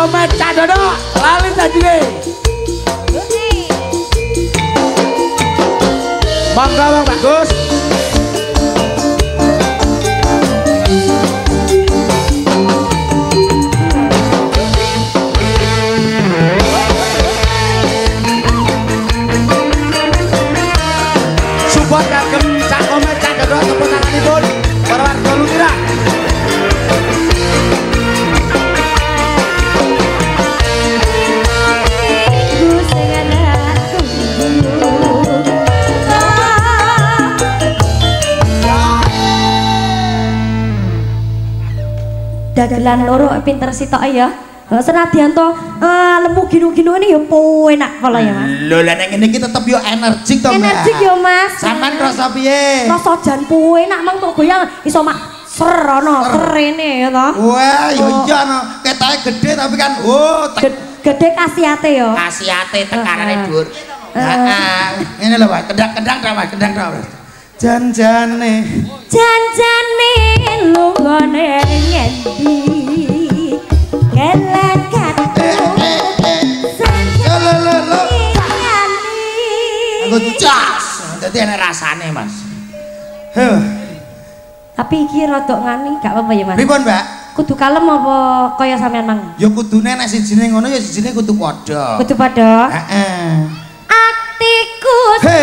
Omet Cadono lali sajine. Monggo Bang Bagus. Support kagem Cak Omet Cadono tepuk tanganipun para warga Lumira. Dagelan loro pinter sitok ya. Senadyan to lemu ginu-ginu ini ya enak kala ya Mas. Lho lah nek ngene iki tetep yo energik to Mbak. Energik yo Mas. Sampeyan rasa piye? Rasa jan enak mang tok goyang iso mak ser ana serene ya to. Wah yo iya no ketake gede tapi kan Gede kasiate yo. Kasiate tekanane dhuwur. Heeh. Ngene lho Pak, kendang-kendang ta Mas, kendang ta. Janjane lunggone ngendi gelakan aku cas dadi enak rasane Mas. Tapi iki rada ngani gak apa-apa ya Mas. Pripun Mbak? Kudu kalem apa kaya sampean mang? Ya kudune nek sijine ngono ya sijine kudu padha. Kudu padha. Heeh. Atiku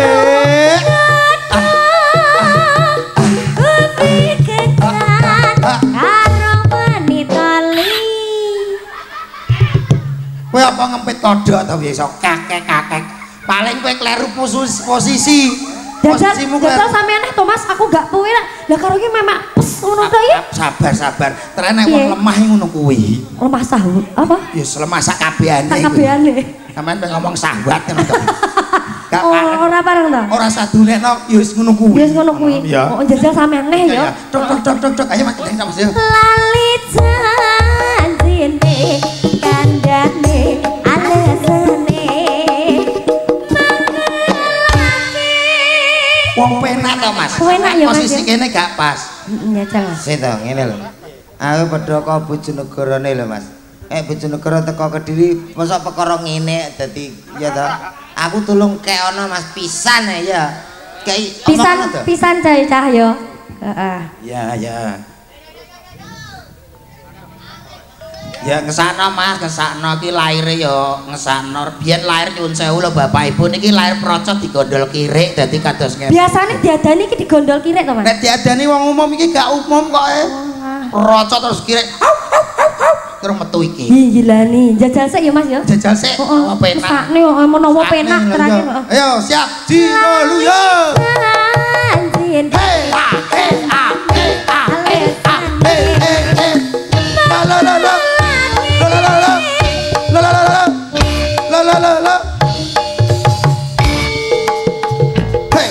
kowe apa ngempit kodhok ta biasa kakek-kakek. Paling kowe kleru posisi. Posisimu Jajal sampean to Mas, aku gak tuwe lah karo iki memak pes ngono to ya. Sabar. Terus nek wong lemah ngono kuwi. Lemah sahut apa? Ya lemah sak kabehane. Sak kabehane. Sampeyan pengen ngomong sahabat ngono to. Ora pareng to. Ora sadulekno ya wis ngono kuwi. Ya wis ngono kuwi. Oh jajal sampean neh ya. Tok ayo Mas kita Mas ya. Lali janjine kandhane alesane wong penak to Mas. Penak ya Mas. Posisi kene gak pas. Nyajal. Sik to ngene lho. Aku padha karo Bojonegarane lho Mas. Bojonegoro teko Kediri mosok perkara ngene dadi ya to. Aku tulung keono Mas pisan ya. Pisan cah ya. Heeh. Ya. Ya ngesakno Mas, ngesakno iki laire ya ngesakno. Biyen lair nyuwun sewu lho Bapak Ibu niki lair procot digondol kirik dadi kados ngene. Biasane diadani iki digondol kirik to Mas? Nek diadani wong umum iki gak umum kok procot terus kirik. Terus metu iki. Gila nih, jajal sik ya Mas ya. Jajal sik. Apa enak? Mesakne menawa penak terakhir. Ayo siap. Dino yo. Anjin. Hey ah hey ah hey ah hey ah hey hey. La. Hey.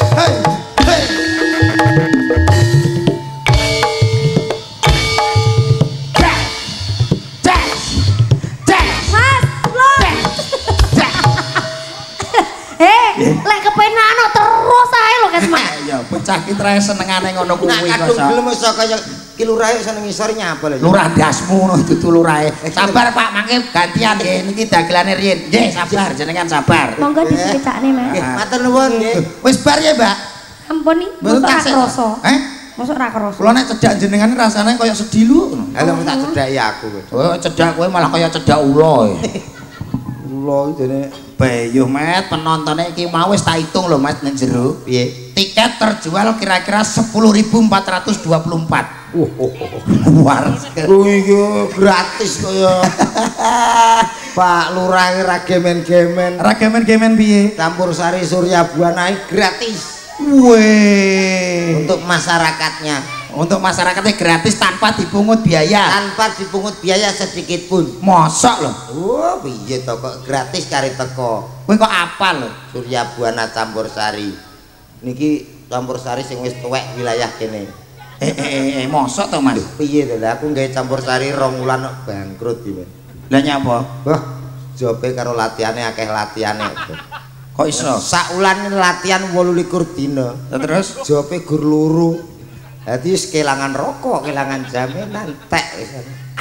Lek kepenak terus ae lho Mas. Ya bocah ki trae senengane ngono kuwi kok. Kadung gelem iso kaya ki lurahe seneng ngisor nyapa lho. Lurah dasmu ngono dudu lurahe. Sabar Pak, mangke gantian nggih niki dagelane riyin. Nggih, sabar jenengan sabar. Monggo dicicakne Mas. Nggih, matur nuwun nggih. Wis bar ya, Mbak. Ampun iki, mosok ra krasa. Mosok ra krasa. Kula nek cedak jenengan rasane kaya sedilu ngono. Halo tak cedhaki aku. Oh, cedak kowe malah kaya cedak ula. Ula jane Bayuh Met, penontonnya iki mau wis tak hitung lho Mas ning jero. piye? Tiket terjual kira-kira 10.424. Luar. Oh iya gratis kaya. Pak Lurah ra gemen-gemen. Ra gemen-gemen piye? Campur Sari Surya Buana gratis. Weh. Untuk masyarakatnya. Untuk masyarakatnya gratis tanpa dipungut biaya. Tanpa dipungut biaya sedikit pun. Mosok lho. Oh piye to kok gratis kari teko. Kowe kok apal lho? Surya Buana Campur Sari. Niki Campur Sari sing wis tuwek wilayah kene. Mosok to Mas? Piye to lah aku nggawe Campur Sari 2 wulan kok bangkrut iki. Lah nyapa? Wah, jobe karo latihane akeh latihane. Kok iso? Sak wulan latihan 28 dina. Terus Jobe gur loro. Dadi kelangan rokok, kelangan jaminan tek wis.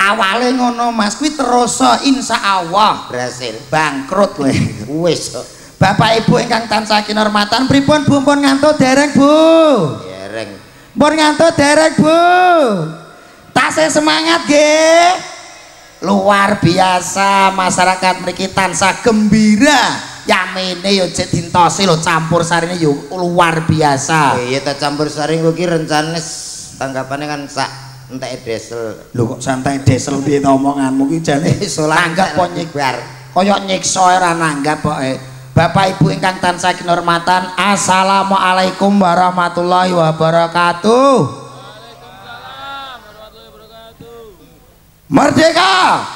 Awale ngono Mas, kuwi terus insyaallah berhasil bangkrut kowe. wis Bapak Ibu ingkang tansah kinurmatan pripun Bu pun ngantuk dereng Bu? dereng Pun ngantuk dereng Bu? Tasih semangat nggih. Luar biasa masyarakat mriki tansah gembira. Yamene yo jek dintosi lho campur sarine yo luar biasa. iya ta campur sari kok ki rencane tanggapane kan sak enteke desel Lho kok santai desel piye ta omonganmu ki jane tanggap po nyikbar. Kaya nyiksa ora nanggap pokoke. Bapak Ibu ingkang tansah kinurmatan, assalamualaikum warahmatullahi wabarakatuh. Waalaikumsalam warahmatullahi wabarakatuh. Merdeka!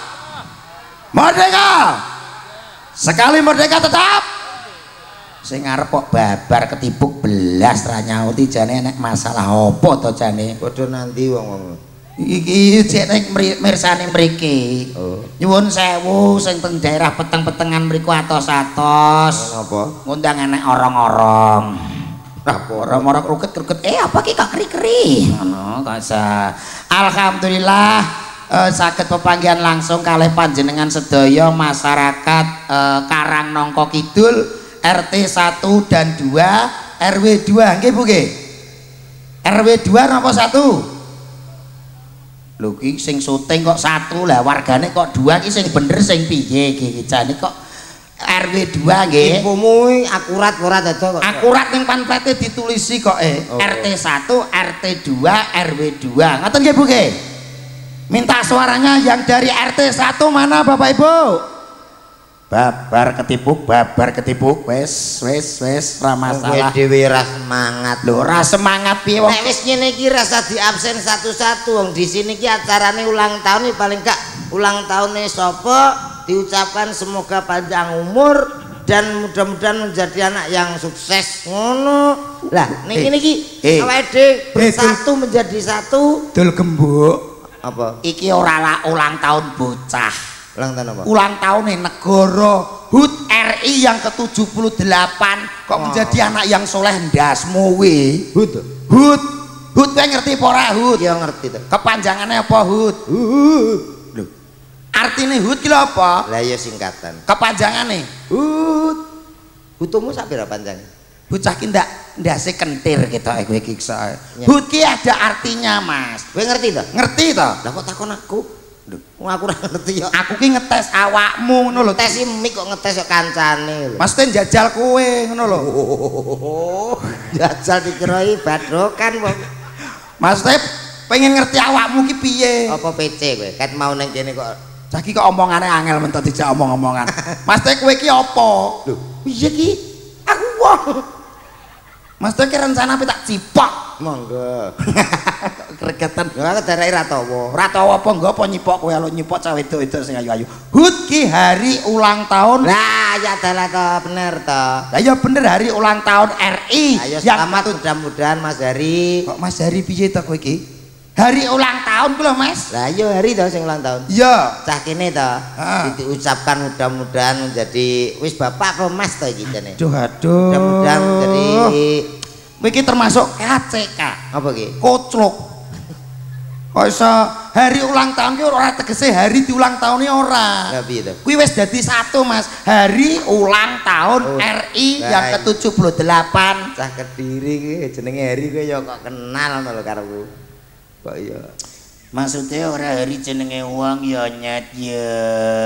Merdeka! Sekali merdeka tetap. Sing ngarep kok babar ketibuk belas ra nyauti jane nek masalah apa to jane? padha nanti wong-wong Iki cek nek mirsani mriki. oh Nyuwun sewu sing teng daerah peteng-petengan mriku atos-atos. napa Ngundang enek orong-orong. apa Orong-orong ruket-ruket. Apa ki kok keri-keri? Ngono kok sa. Alhamdulillah saged pepanggihan langsung kalih panjenengan sedaya masyarakat Karang Nongko Kidul RT 1 dan 2 RW 2 nggih Bu nggih. RW 2 napa 1? Lho ki sing syuting kok 1 lah wargane kok 2 ki sing bener sing piye iki jane kok RW 2 nggih. infomu akurat ora dadi kok Akurat ning pamflete ditulisi kok RT 1 RT 2 RW 2 ngoten nggih Bu nggih. Minta suaranya yang dari RT 1 mana Bapak Ibu? Babar ketipuk wes ra masalah. kowe dhewe ra semangat Lho ra semangat piye wong nek wis ngene iki rasa di absen satu-satu wong di sini ki acarane ulang tahun nih paling gak ulang tahunnya sapa diucapkan semoga panjang umur dan mudah-mudahan menjadi anak yang sukses ngono lah niki awake bersatu menjadi satu dul gembuk apa iki ora ulang tahun bocah. ulang tahun apa Ulang tahun negara HUT RI yang ke-78 kok menjadi anak yang soleh ndasmu we. HUT kowe ngerti apa ora HUT? ya ngerti to Kepanjangannya apa HUT? Lho. Artine HUT ki lho apa? lah ya singkatan Kepanjangane butuhmu sak pira panjang bocah ki ndase kentir ketoke kowe iki iso. HUT ki ada artinya Mas. kowe ngerti to Ngerti to? lah kok takon aku wong aku ora ngerti ya Aku ki ngetes awakmu ngono lho. tes mik kok ngetes kok kancane lho Maksudnya jajal kowe ngono lho. jajal dikiroi badrokan wong Maksudnya pengen ngerti awakmu ki piye? apa PC kowe ket mau nang kene kok Saiki kok omongane angel mentok dijak omong-omongan. Maksudnya kowe ki apa? lho piye ki aku wong Maksudnya ki rencana apa tak cipok? monggo Gregetan. ya darai ratawa Ora tau apa nggo apa nyipok kowe lo nyipok cah wedok-wedok sing ayu-ayu. HUT ki hari ulang tahun. lah ya dalah to bener to Lah ya bener hari ulang tahun RI. ayo selamat mudah-mudahan Mas Hari Kok Mas Hari piye to kowe iki? Hari ulang tahun ku lho Mas. lah yo hari to sing ulang tahun Iya. cah kene to Ah. diucapkan mudah-mudahan menjadi wis bapak apa Mas to iki jane Aduh aduh. mudah-mudahan menjadi kowe iki termasuk KCK. apa ki Koclok. Kok iso hari ulang tahun ki ora tegese hari diulang tahunnya ora. lah piye to Kuwi wis dadi satu Mas. Hari ulang tahun Oh, RI baik. yang ke-78. cah Kediri ki jenenge Hari kowe ya kok kenal ngono lho kareku kok ya Maksudnya ora hari jenenge wong ya nyet ya.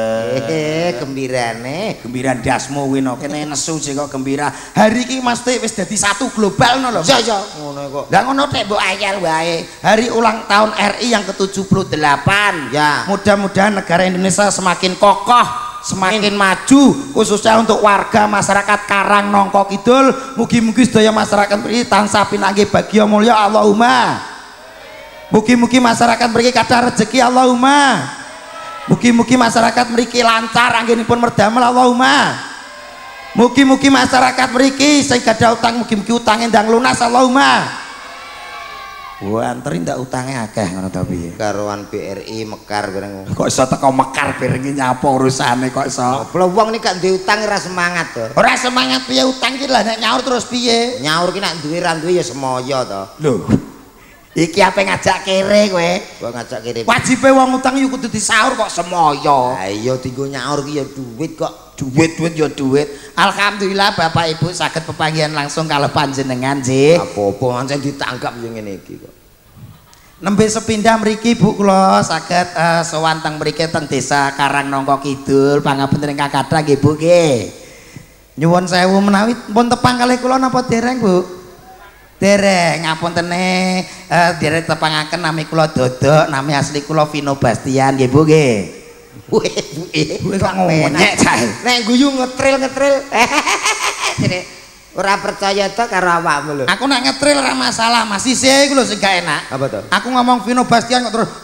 gembirane Gembira dasmu kuwi no. Kene nesu sih kok gembira. Hari iki mesti wis dadi satu global no lho. ya ya ngono kok Lah ngono tek mbok ayal wae. Hari ulang tahun RI yang ke-78. Ya. Mudah-mudahan negara Indonesia semakin kokoh, semakin maju khususnya untuk warga masyarakat Karang Nongko Kidul. Mugi-mugi sedaya masyarakat mriki tansah pinanggih bagya mulya Allahumma. Mugi-mugi masyarakat mriki kathah rezeki Allahumma. Mugi-mugi masyarakat mriki lancar anggenipun merdamel Allahumma. Mugi-mugi masyarakat mriki sing gadah utang mugi-mugi utange ndang lunas Allahumma. Wah, antri ndak utange akeh ngono ta piye? karuan BRI Mekar bareng Kok iso teko Mekar piringi nyapa urusane kok iso? wong nek gak duwe utang ora semangat to Ora semangat piye utang ki lah nek nyaur terus piye? nyaur ki nek duwe ra duwe ya semoyo to Lho. Iki ape ngajak kere kowe? Kok ngajak kene. Wajibe wong utang yo kudu disaur kok semoyo. Ha iya dienggo nyaur ki ya duit kok. Duit ya duit. Alhamdulillah Bapak Ibu saged pepanggihan langsung kalau panjenengan nggih. Apa-apa pancen ditangkap yo ngene iki kok. Nembe sepindah mriki Bu kula saged sowan teng mriki teng Desa Karangnongko Kidul pangapunten ingkang kathah nggih Bu nggih. Nyuwun sewu menawi pun tepang kalih kula napa dereng Bu? Dereng ngapuntene dereng tepangaken nami kula Dodok, nami asli kula Vino Bastian nggih Bu nggih. Bu kok ngonyek cae. Nek guyu ngetril. Ora percaya to karo awakmu lho. Aku nek ngetril ora masalah, Mas. Sisih iku lho sing gak enak. Apa to? Aku ngomong Vino Bastian kok terus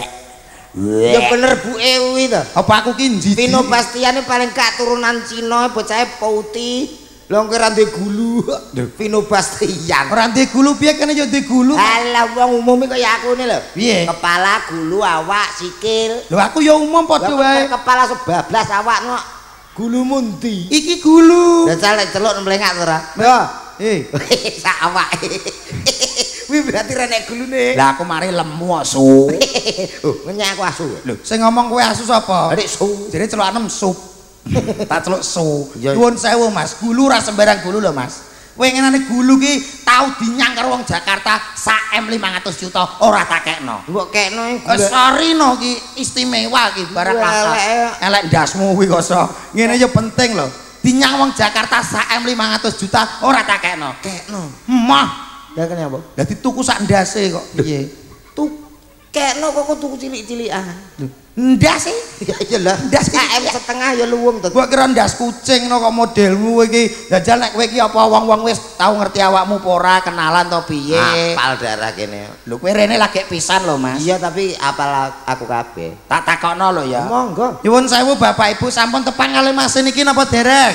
Ya bener buke kuwi to. Apa aku ki njiji? Vino Bastian paling gak turunan Cina, bocahe putih. Lho kok ora ndek gulu. Vino Bastian. Ora ndek gulu piye kene yo ndek gulu. Alah wong umum kaya aku ne lho. Piye? Kepala, gulu, awak, sikil. Lho aku yo umum padha wae. Kepala sebablas awakmu. Gulumu ndi? Iki gulu. Lah calek celuk mlengak to ora? Ya. Sak awake. Kuwi berarti renek gulune. Lah aku mari lemu kok su. Ngenyek aku asu. Lho, sing ngomong kowe asu sapa? Adik su. Jadi celukanem sup. Tak celuk su. Ya. Nuwun sewu Mas, gulu ra sembarang gulu lho Mas. Kowe ngenane gulu ki tau dinyang karo wong Jakarta sak M 500 juta ora tak kekno. Mbok kekno Sorry no ki istimewa ki barang langka. Elek ndasmu kuwi koso. Ngene yo penting lho. Dinyang wong Jakarta sak M 500 juta ora tak kekno. Kekno. Mah. Lah kene apa? Lah dituku sak ndase kok. Piye? Kekno kok tuku cilik-cilikan. Ndas sih. Ya iyalah. Ndas KM setengah ya luwung to. Gua kira ndas kucing no kok modelmu iki. Jajal nek kowe iki apa wong-wong wis tau ngerti awakmu apa ora, kenalan to piye? Apal darah kene. Lho kowe rene lagi pisan lho Mas. Iya tapi apal aku kabeh. Tak takokno lho ya. Monggo. Nyuwun sewu Bapak Ibu sampun tepang kalih Mas niki napa dereng?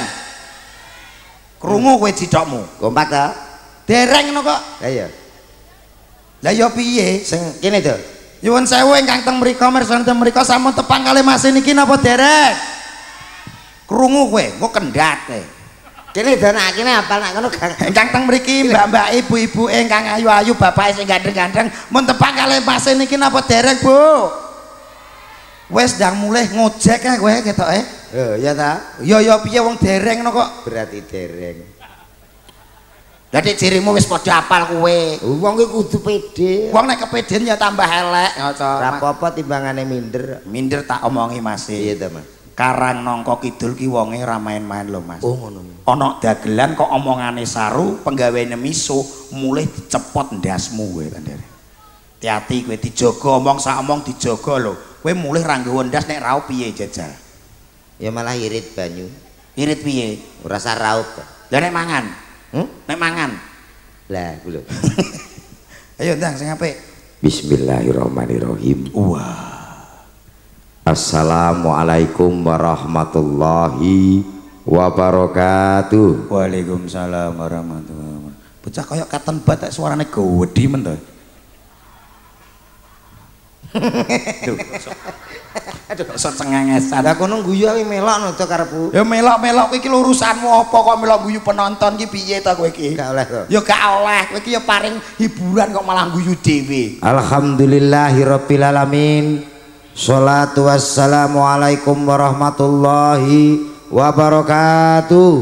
Krungu kowe jithokmu. Kompak to? Dereng no kok. Lah iya. Lah ya piye? Sing kene to. Nyuwun sewu ingkang teng mriku mirsani teng mriku sampun tepang kalih Mas niki napa dereng? Krungu kowe, engko kendhat kowe. Kene danak kene apal nak ngono gak. Ingkang teng mriki mbak-mbak ibu-ibu ingkang ayu-ayu bapak sing gandeng-gandeng mun tepang kalih Mas niki napa dereng Bu? Wes ndang mulih ngojek kowe ketoke. Lho ya ta. Ya piye wong dereng no kok. Berarti dereng. Lah nek jerimu wis padha apal kowe. Wong ki kudu pede. Wong nek kepeden ya tambah elek ngoco. Ora apa-apa timbangane minder. Minder tak omongi Mas. Iya ta, Mas. Karangnongko Kidul ki wonge ra main-main lho Mas. Oh ngono. Ana dagelan kok omongane saru, penggaweane miso, mulih dicepot ndasmu kowe Pandere. Hati-hati kowe dijaga omong sak omong dijaga lho. Kowe mulih ra nggawa ndas nek raup piye jajal. Ya malah irit banyu. Irit piye? Ora usah raup. Lah nek mangan. Nek mangan. Lah ku lho. Ayo ndang sing apik. Bismillahirrahmanirrahim. Wah. Assalamualaikum warahmatullahi wabarakatuh. Waalaikumsalam warahmatullahi wabarakatuh. Bocah kaya katon batak suarane gawedhi men to. Aduh, kok cengengesan. Lah kono guyu ae melok to karepku. Ya melok-melok kowe iki urusanmu apa kok melok guyu penonton ki piye ta kowe iki? Gak oleh to. Ya gak oleh, kowe iki ya paring hiburan kok malah guyu dhewe. Alhamdulillahirabbil alamin. Sholatu wassalamu alaikum warahmatullahi wabarakatuh.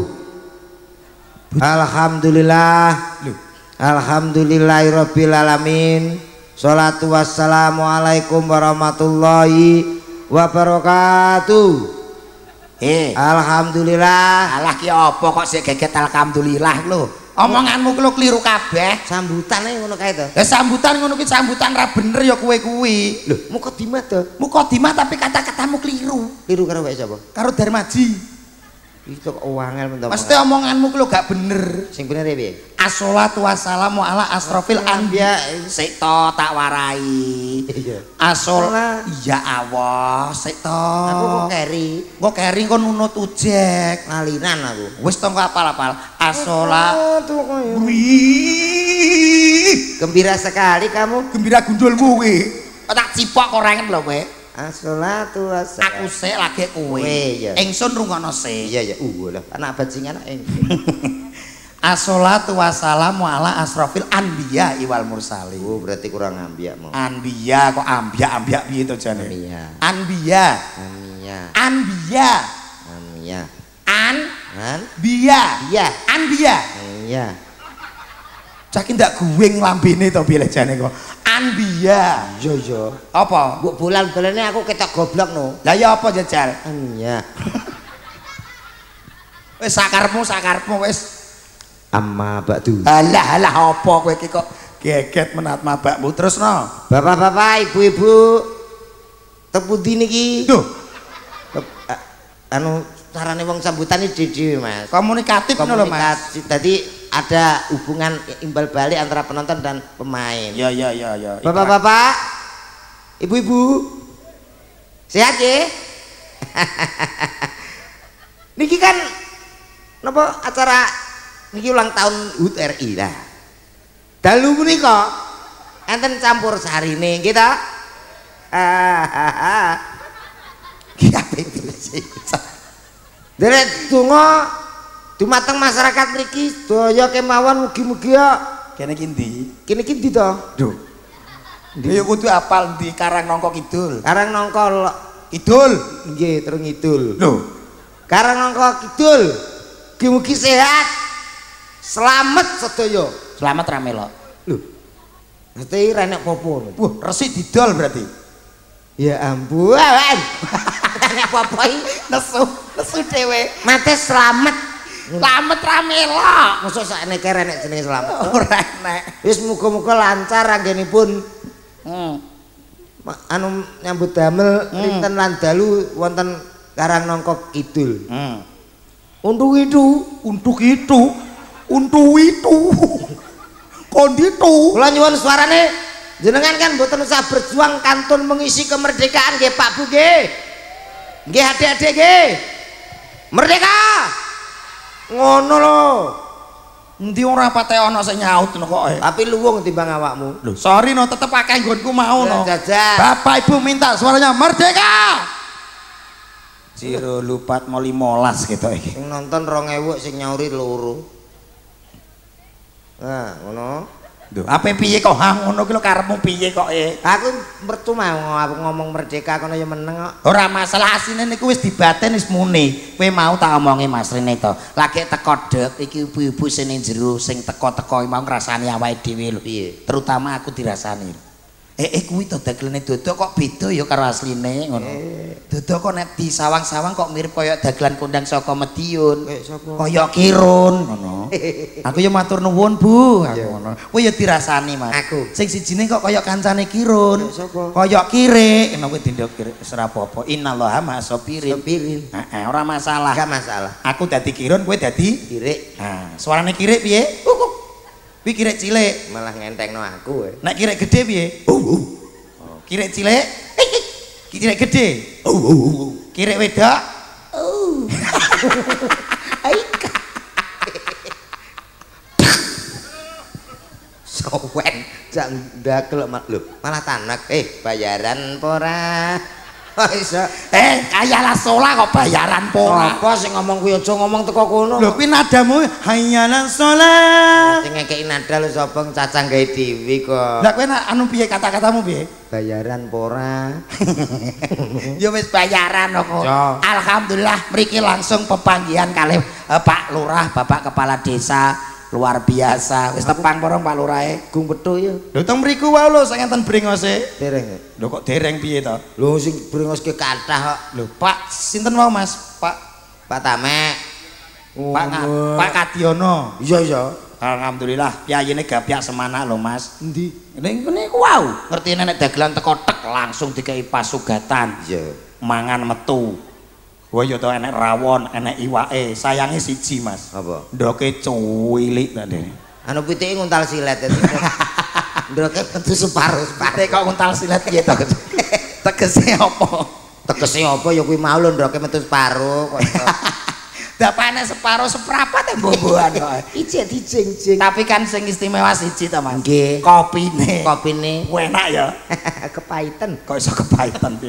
Alhamdulillah. Alhamdulillahirabbil alamin. Sholatu wassalamu alaikum warahmatullahi wabarakatuh. Alhamdulillah. Alah ki apa kok sik geget alhamdulillah lho. Omonganmu ki lho kliru kabeh. Sambutane ngono kae to. Ya sambutan ngono ki sambutan ra bener ya kowe kuwi. Lho, mukadimah to. Mukadimah tapi kata-katamu kliru. Kliru karo wae sapa? Karo Darmaji. Itu kok wangel men to. Mesti omonganmu ki lho gak bener. Sing bener piye? Assolatu wassalamu ala asrofil anbiya. Sik to tak warai. Asol ya Allah, sik to. Aku kok keri. Kok keri kok nunut ujek. Ngalinan aku. Wis to apal-apal. Asola. Gembira sekali kamu. Gembira gundulmu kuwi. Tak cipok kok rengen lho kowe. Assolatu wassalamu. Aku sik lagi kowe. Iya. Ingsun rungokno sik. Iya ya. Lah anak bajingan ingsun. Asholatu wassalamu ala asrofil anbiya wal mursalin. Oh, berarti kurang ambiak mau. Anbiya kok ambiak piye to jane? Anbiya. Anbiya. Anbiya. Anbiya. Anbiya. Biya. Iya. Anbiya. Iya. Cak ndak guwing lambene to piye jane kok. Anbiya. Iya. Apa? Mbok bulan-bulane aku ketok goblok no. Lah ya apa jajal? Iya. Wis sakarepmu wis. Amma ba'du. Alah apa kowe iki kok geget menat mabakmu terusno. Bapak-bapak, ibu-ibu, tepundi niki? Duh, Anu carane wong sambutan iki dhewe, Mas. komunikatif ngono lho, Mas. Komunikasi. Tadi ada hubungan imbal balik antara penonton dan pemain. Ya. Bapak-bapak, ibu-ibu, sehat ya? Niki kan napa acara niki ulang tahun HUT RI lah. Dalu punika enten campur sarine kita. Ki ape sih. Deret donga dumateng masyarakat mriki sedaya kemawon mugi-mugi ya Kene iki ndi? kene iki ndi to? Duh. Ya kudu apal ndi Karang Nangka Kidul. Karang Nangka Kidul. nggih terus ngidul. Lho, Karang Nangka Kidul. Mugi-mugi sehat. Selamat sedaya. selamat ra melok. Lho. Mesti ra nek apa-apa. Wah, resik didol berarti. Ya ampun. Nek apa-apa iki Nesu dhewe. mate selamat. Selamat ra melok. Mosok sakne kere nek jenenge selamat. Ora enek. Wis muga-muga lancar anggenipun anu nyambut damel rinten lan dalu wonten Karang Nangka Kidul. Untuk itu. Konditu. Kula nyuwun suarane jenengan kan mboten usah berjuang kantun mengisi kemerdekaan nggih Pak Bu nggih. Nggih adik-adik nggih. Merdeka. Ngono lho. Endi ora pate ana sing nyaut no kok. Tapi luwung timbang awakmu. Lho, sorry no tetep akeh nggonku mau no. Jajah. Bapak Ibu minta suaranya merdeka. Jiro lupat mau 15 gitu iki. Sing nonton 2000 sing nyauri loro. Nah, ngono. Duh, ape piye kok ha ngono ki lho karepmu piye kok Aku mertu mau aku ngomong merdeka kono ya meneng kok. Ora masalah asine niku wis dibaten wis muni. Kowe mau tak omongi Mas Rene to. Lagi teko dek iki ibu-ibu sing ning jero sing teko-teko mau ngrasani awake dhewe lho. Piye? Terutama aku dirasani. Kuwi to dagelane dodok kok beda ya karo asline ngono. Dodok kok nek di sawang-sawang kok mirip kaya dagelan kondang saka Madiun. Kaya kirun ngono. Aku ya matur nuwun Bu, aku ngono. Kowe ya dirasani Mas. Aku. Sing sijine kok kaya kancane kirun. Sapa? Kaya kirik, ngono kuwi dindok kirik wis ora apa-apa. Innallaha ma'asabirin. Sopirin. Heeh, ora masalah. Enggak masalah. Aku dadi kirun, kowe dadi Kirik nah, suarane kirik piye? Kuwi kirik cilik. malah ngentengno aku. Nek kirik gede piye? Kirik cilik? Kirik gede? Kirik wedok? Sowen jak ndagel lho malah tanek bayaran pora. Iso Kayalah sholah kok bayaran pora. apa sing ngomong kuwi aja ngomong teko kono. Lho kuwi nadamu hayyalan sholah. Sing ngekeki nada lho sapa cacang gawe dhewe kok. Lah kowe anu piye kata-katamu piye? Bayaran pora. Ya wis bayaran kok. Ya. Alhamdulillah mriki langsung pepanggihan kalih Pak Lurah, Bapak Kepala Desa luar biasa. Wis tepang porong Pak Lurahe. Gung betul ya. Lho teng mriku wae lho sing enten brengose. Dereng. Lho kok dereng piye to? Lho sing brengoske kathah kok. Lho Pak sinten wae Mas? Pak Tamek. Pak Kadiono. Iya iya. Alhamdulillah piyayine gapyak semana lho Mas. Endi? Ning niku wau, ngertine nek dagelan teko tek langsung dikei pasugatan. Iya. Mangan metu. Wah ya to enek rawon, enek iwake. Sayange siji Mas. Apa? Ndoke cuwilik tadi. Anu pitike nguntal silet dadi. Ndoke metu separuh. Pate kok nguntal silet piye to? Tegese apa? Tegese apa ya kuwi mau lho ndoke metu separuh kok. Dapane separo seprapat embo-emboan kok. Ijek dijing-jing. Tapi kan sing istimewa siji to Mas. Nggih. Kopine. Kopine Enak ya. kepaiten. Kok iso kepahitan piye?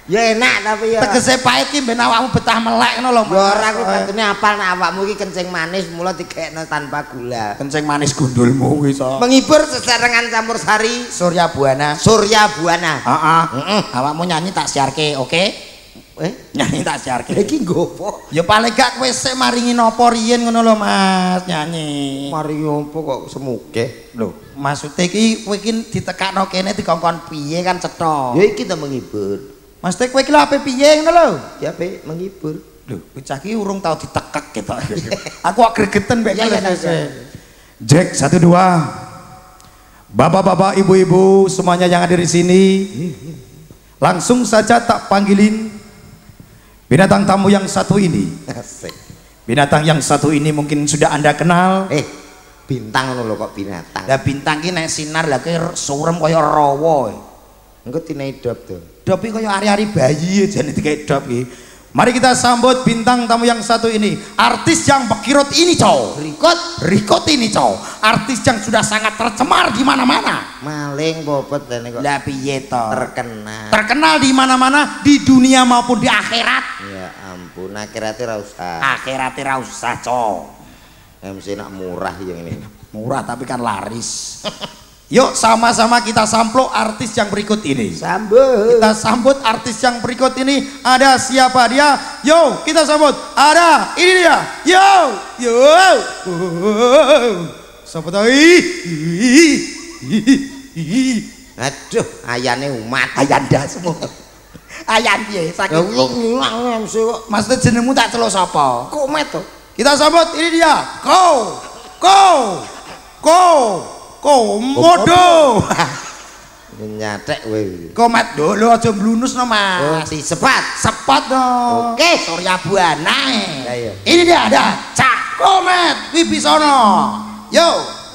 Ya enak tapi ya. Tegese pahit ki ben awakmu betah melek ngono lho. Ya ora kuwi batune apal nek awakmu iki kencing manis mula dikekno tanpa gula. Kencing manis gundulmu kuwi iso. Menghibur sesarengan campur sari Surya Buana. Surya Buana. Heeh. Awakmu nyanyi tak siarke, oke? Nyanyi tak siarke. Iki nggopo? Ya paling gak kowe sik maringi napa riyen ngono lho Mas, nyanyi. Mari opo kok semuge? Lho, maksude iki kowe iki ditekakno kene dikongkon piye kan cetha. Ya iki to menghibur. Maksudnya kowe iki lho ape piye ngono lho? Ya ape menghibur. Lho, bocah iki urung tau ditekek gitu. Aku kok gregeten mbek Ya, kowe. ya. Jack 1 2. Bapak-bapak, ibu-ibu semuanya yang ada di sini. Langsung saja tak panggilin binatang tamu yang satu ini. Asik. Binatang yang satu ini mungkin sudah Anda kenal. Bintang ngono lho kok binatang. Lah bintang ki nek sinar lah kowe surem kaya rawa. Engko tinedop to. Dopi kaya ari-ari bayi jane dikek dop iki. Mari kita sambut bintang tamu yang satu ini. Artis yang bekirut ini, cow. Rikot ini, cow. Artis yang sudah sangat tercemar di mana-mana. Maling bobot dene kok. Lah piye to? Terkenal. Terkenal di mana-mana, di dunia maupun di akhirat. Ya ampun, akhirate ra usah. Akhirate ra usah, cow. MC nak murah yang ini. Murah tapi kan laris. Yuk sama-sama kita samplok artis yang berikut ini. Sambut. Kita sambut artis yang berikut ini. Ada siapa dia? Yo, kita sambut. Ada, ini dia. Yo. Siapa tahu? Aduh, ayane umat. Ayanda semua. Ayan piye saking ngilang MC kok. Maksudnya jenengmu tak celok sapa? Komet to. Kita sambut ini dia. Komodo. Nyatek kowe. Komet dulu aja mblunus no Mas. Oh, si sepat. Sepat dong. Oke. Surya Buana. Ya, iya. Ini dia ada Cak Komet Wibisono. Yo.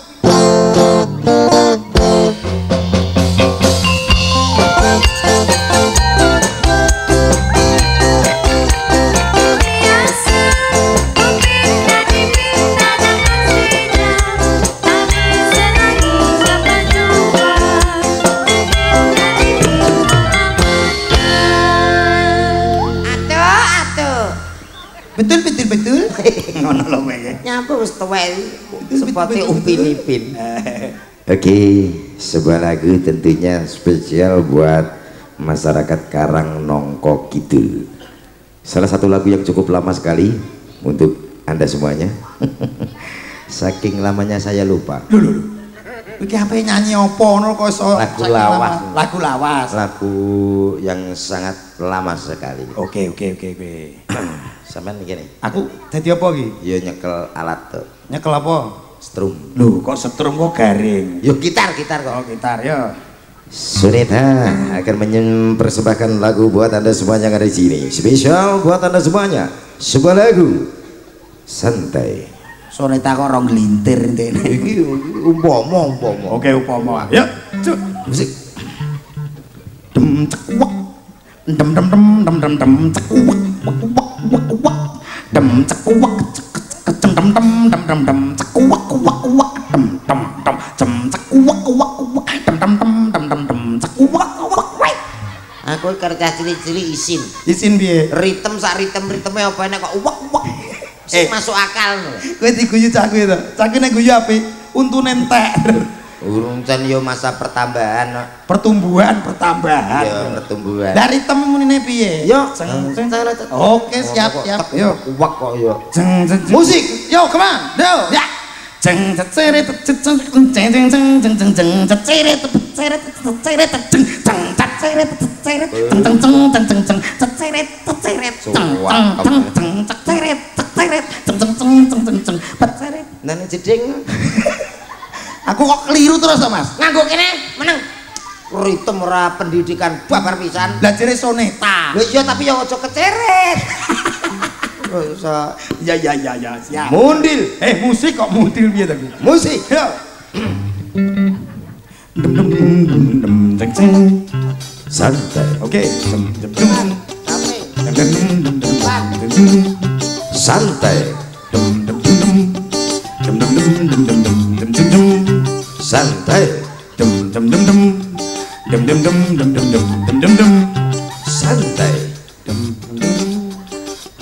Betul. Ngono lho kowe. Nyampe wis tuwek seperti Upin Ipin. Oke, sebuah lagu tentunya spesial buat masyarakat Karang Nongko Kidul. Salah satu lagu yang cukup lama sekali untuk Anda semuanya. Saking lamanya saya lupa. Lho. Iki apa nyanyi apa ngono kok iso Lagu lawas. Lagu lawas. Lagu yang sangat lama sekali. Oke. Sampeyan iki nih. Aku dadi apa iki? Ya nyekel alat tuh. Nyekel apa? Strum. Lho, kok setrum kok garing. Yo gitar kok. Oh, gitar ya. Sunita akan mempersembahkan lagu buat Anda semuanya yang ada di sini. Spesial buat Anda semuanya. Sebuah lagu santai. Soneta kok rong glintir intine. Iki umpama. Oke, upama. Ya, cuk. Musik. Dem cekuak. Dem cekuak. Wak. Dem cekuak. Dem cekuak. Cekuak. Aku kerja cilik-cilik isin. Isin piye? Ritem sak ritem-riteme apa enek kok uwak. Masuk akal lho. Kowe diguyu cak kowe to. Cak nek guyu apik, untune entek. Urusan yo masa pertambahan. Pertumbuhan. Ya pertumbuhan. Dari temune piye? Yo, Oke, siap. Yo. Uwak kok yo. Musik. Yo, come on. Yo. Ya. Ceng ceret ceng Nang jeding. Aku kok keliru terus to, Mas. Nganggo kene meneng. Ritem ora pendidikan babar pisan. Belajar soneta. Lho iya tapi yo aja keceret. Ya, siap. Mundil. Musik kok mundil piye to? Musik. Yo. Santai. Oke. Santai. Santai. Santai.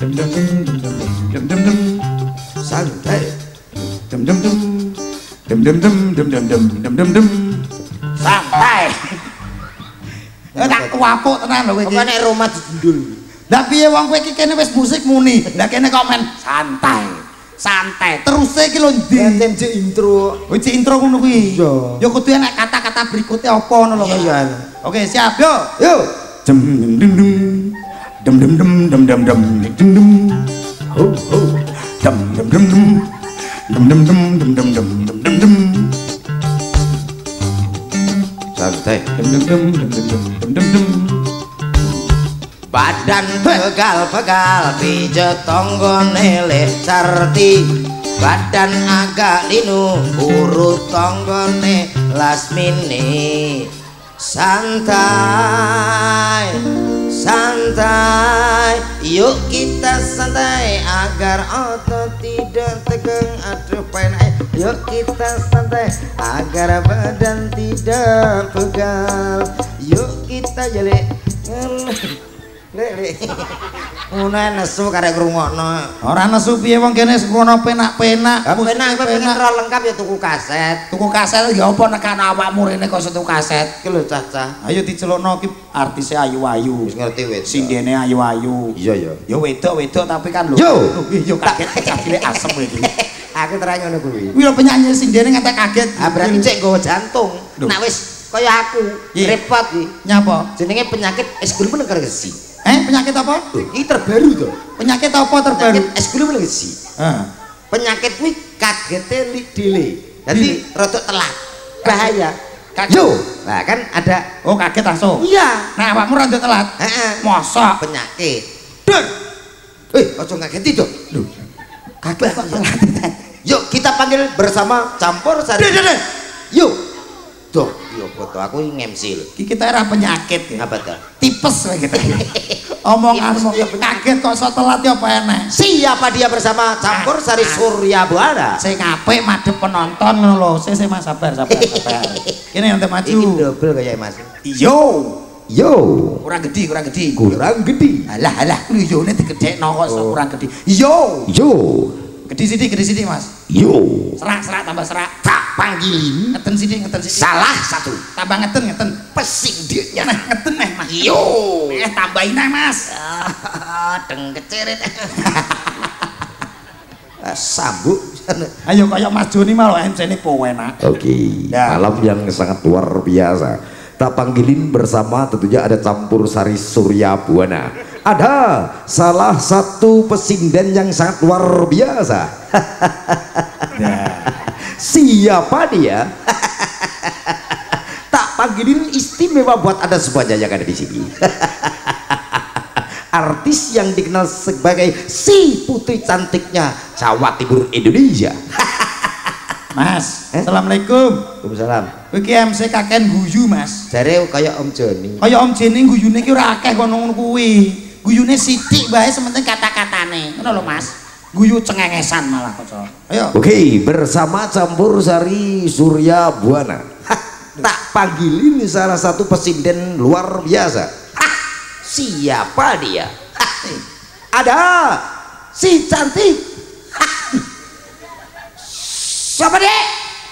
Dem dem dem dem dem dem. Santai. Dem dem dem. Dem dem dem dem dem dem dem dem dem. Santai. Tak kuapuk tenan lho kowe iki. Apa nek Roma dijendul. Lah piye wong kowe iki kene wis musik muni. Lah kene komen santai. Santai. Terus iki lho ndi? Enten cek intro. Oh, cek intro ngono kuwi. Iya. Ya kudu enek kata-kata berikutnya apa ngono lho. Iya. Oke, siap yo. Yo. Dem dem dem dem dem dem dem dem dem dem dem. Ho ho. Dem dem dem dem. Dem dem dem dem dem dem dem dem dem. Santai. Dem dem dem dem dem dem dem dem. Badan pegal-pegal pijet tonggone lecarti. Badan agak linu urut tonggone lasmini. Santai, santai, yuk kita santai agar otot tidak tegang. Aduh pengen, yuk kita santai agar badan tidak pegal. Yuk kita jeli, lele, mulai nesu karek ngrungokno. Ora nesu piye wong kene sekono penak-penak. Penak pengen ro lengkap ya tuku kaset. Tuku kaset ya apa nekan awakmu rene kok tuku kaset. Iki lho Caca. Ayo dicelukno ki artise ayu-ayu. Wis ngerti wis. Sindene ayu-ayu. Iya ya. Ya wedok-wedok tapi kan lho. Yo. Yo kaget cacile asem iki. Aku terang ngono kuwi. Kuwi lho penyanyi sindene ngantek kaget. Ah berarti cek nggawa jantung. Loh. Nek wis kaya aku, Iya. repot iki. Nyapa? Jenenge penyakit es krim nang gesi. Penyakit apa? Iki terbaru to. Penyakit apa terbaru? Penyakit es krim nang gesi. Heeh. Penyakit kuwi kagete dile. Dadi rada telat. Bahaya. Yo. Nah kan ada Oh kaget langsung. iya, Nah awakmu rada telat. heeh. Mosok. Penyakit. Dun. Aja ngageti to. Lho. Kaget kok telat. Yuk kita panggil bersama campur sari. Den. Yuk. Duh, yo foto aku ngemsi lho. Iki kita era penyakit ya. Apa tuh? Tipes lah kita. Omonganmu kaget kok sok telat ya apa enek. Siapa dia bersama campur sari Surya Buana? Sing apik madhep penonton ngono lho. Sing Mas sabar. Kene yang maju. Ini double kayak Mas. Yo. Yo. Kurang gede. Kurang gede. Alah, kuwi yone digedhekno kok kurang gede. Yo. Yo. Gede sithik, Mas. Yo. Serak tambah serak. Tak panggilin Ngeten sithik. salah satu Tambah ngeten. pesing dia. Nah, ngeten Mas. Yo. Tambahin Mas. Deng keceret. Sambuk. Ayo kaya Mas Joni malah MC-ne penak. Oke. Ya. Malam yang sangat luar biasa. Tak panggilin bersama tentunya ada campur sari Surya Buana. Ada salah satu pesinden yang sangat luar biasa. Siapa dia? Tak panggilin istimewa buat Anda semuanya yang ada di sini. Artis yang dikenal sebagai si putri cantiknya Jawa Timur Indonesia. Mas, Assalamualaikum. Waalaikumsalam. Iki MC kaken guyu, Mas. Jare kaya Om Joni. Kaya Om Jeni guyune iki ora akeh ngono kuwi. Guyune sithik wae sementing kata-katane. Ngono lho, Mas. Guyu cengengesan malah kok. Ayo. Oke, bersama campur sari Surya Buana. Tak panggilin salah satu pesinden luar biasa. Siapa dia? Ada si cantik. Siapa dek?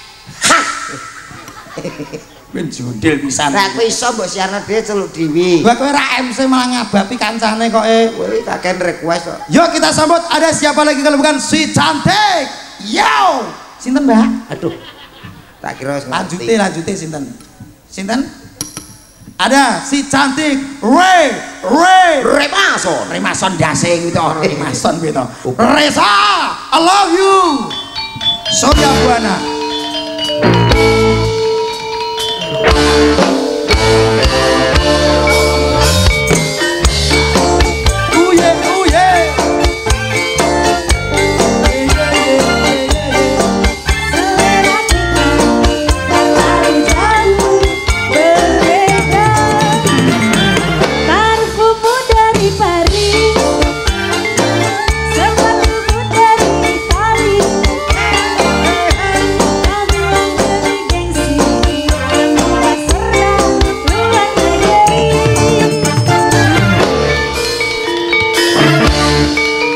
Ben jundil pisan. Nek kowe iso mbok siarno dhewe celuk dhewe. Gua kowe ra MC malah ngabapi kancane kok Kowe kaken request kok. Yuk kita sambut, ada siapa lagi kalau bukan si cantik. Yo. Sinten, Mbak? Aduh. Tak kira wis ngerti. Lanjute sinten? Ada si cantik Remason dase kuwi to ora Remason kuwi to. Reza, I love you. Surya Buana. Parfummu dari Paris, sepatumu dari Paris, kamu yang lebih gengsi, semua serta luar negeri.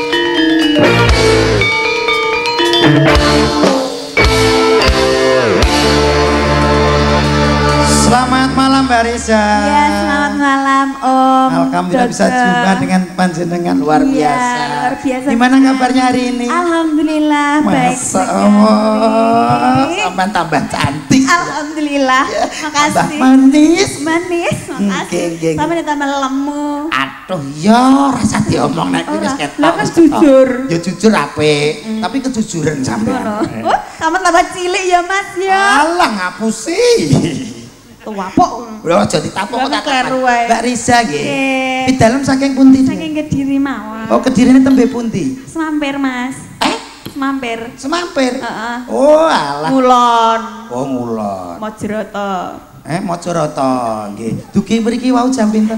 Selamat malam Mbak Risa. Ya, selamat malam Om. Alhamdulillah bisa Dodol. jumpa dengan panjenengan luar Iya, biasa. luar biasa. Gimana kabarnya hari ini? Alhamdulillah baik. Masya Allah, sampai tambah cantik. Alhamdulillah. Tambah Makasih. manis. Manis, makasih. Geng. Sampai ditambah lemu. Aduh, ya rasa diomong nek iki wis Ora. ketok. Lah kan jujur. Ya jujur apik, tapi kejujuran sampean. Ngono. Oh, kamu tambah cilik ya Mas ya. Alah ngapusi. Tua pok. Lho aja ditapuk Lah, kok tak kleru wae. Mbak Risa nggih. Nggih. Di dalam saking pundi? Saking Kediri mawon. Oh, Kedirine tembe pundi? Semampir Mas. Semampir. Semampir. Heeh. Oh, alah. Ngulon. Oh, ngulon. Mojroto. Mojoroto nggih. Dugi mriki wau jam pinten?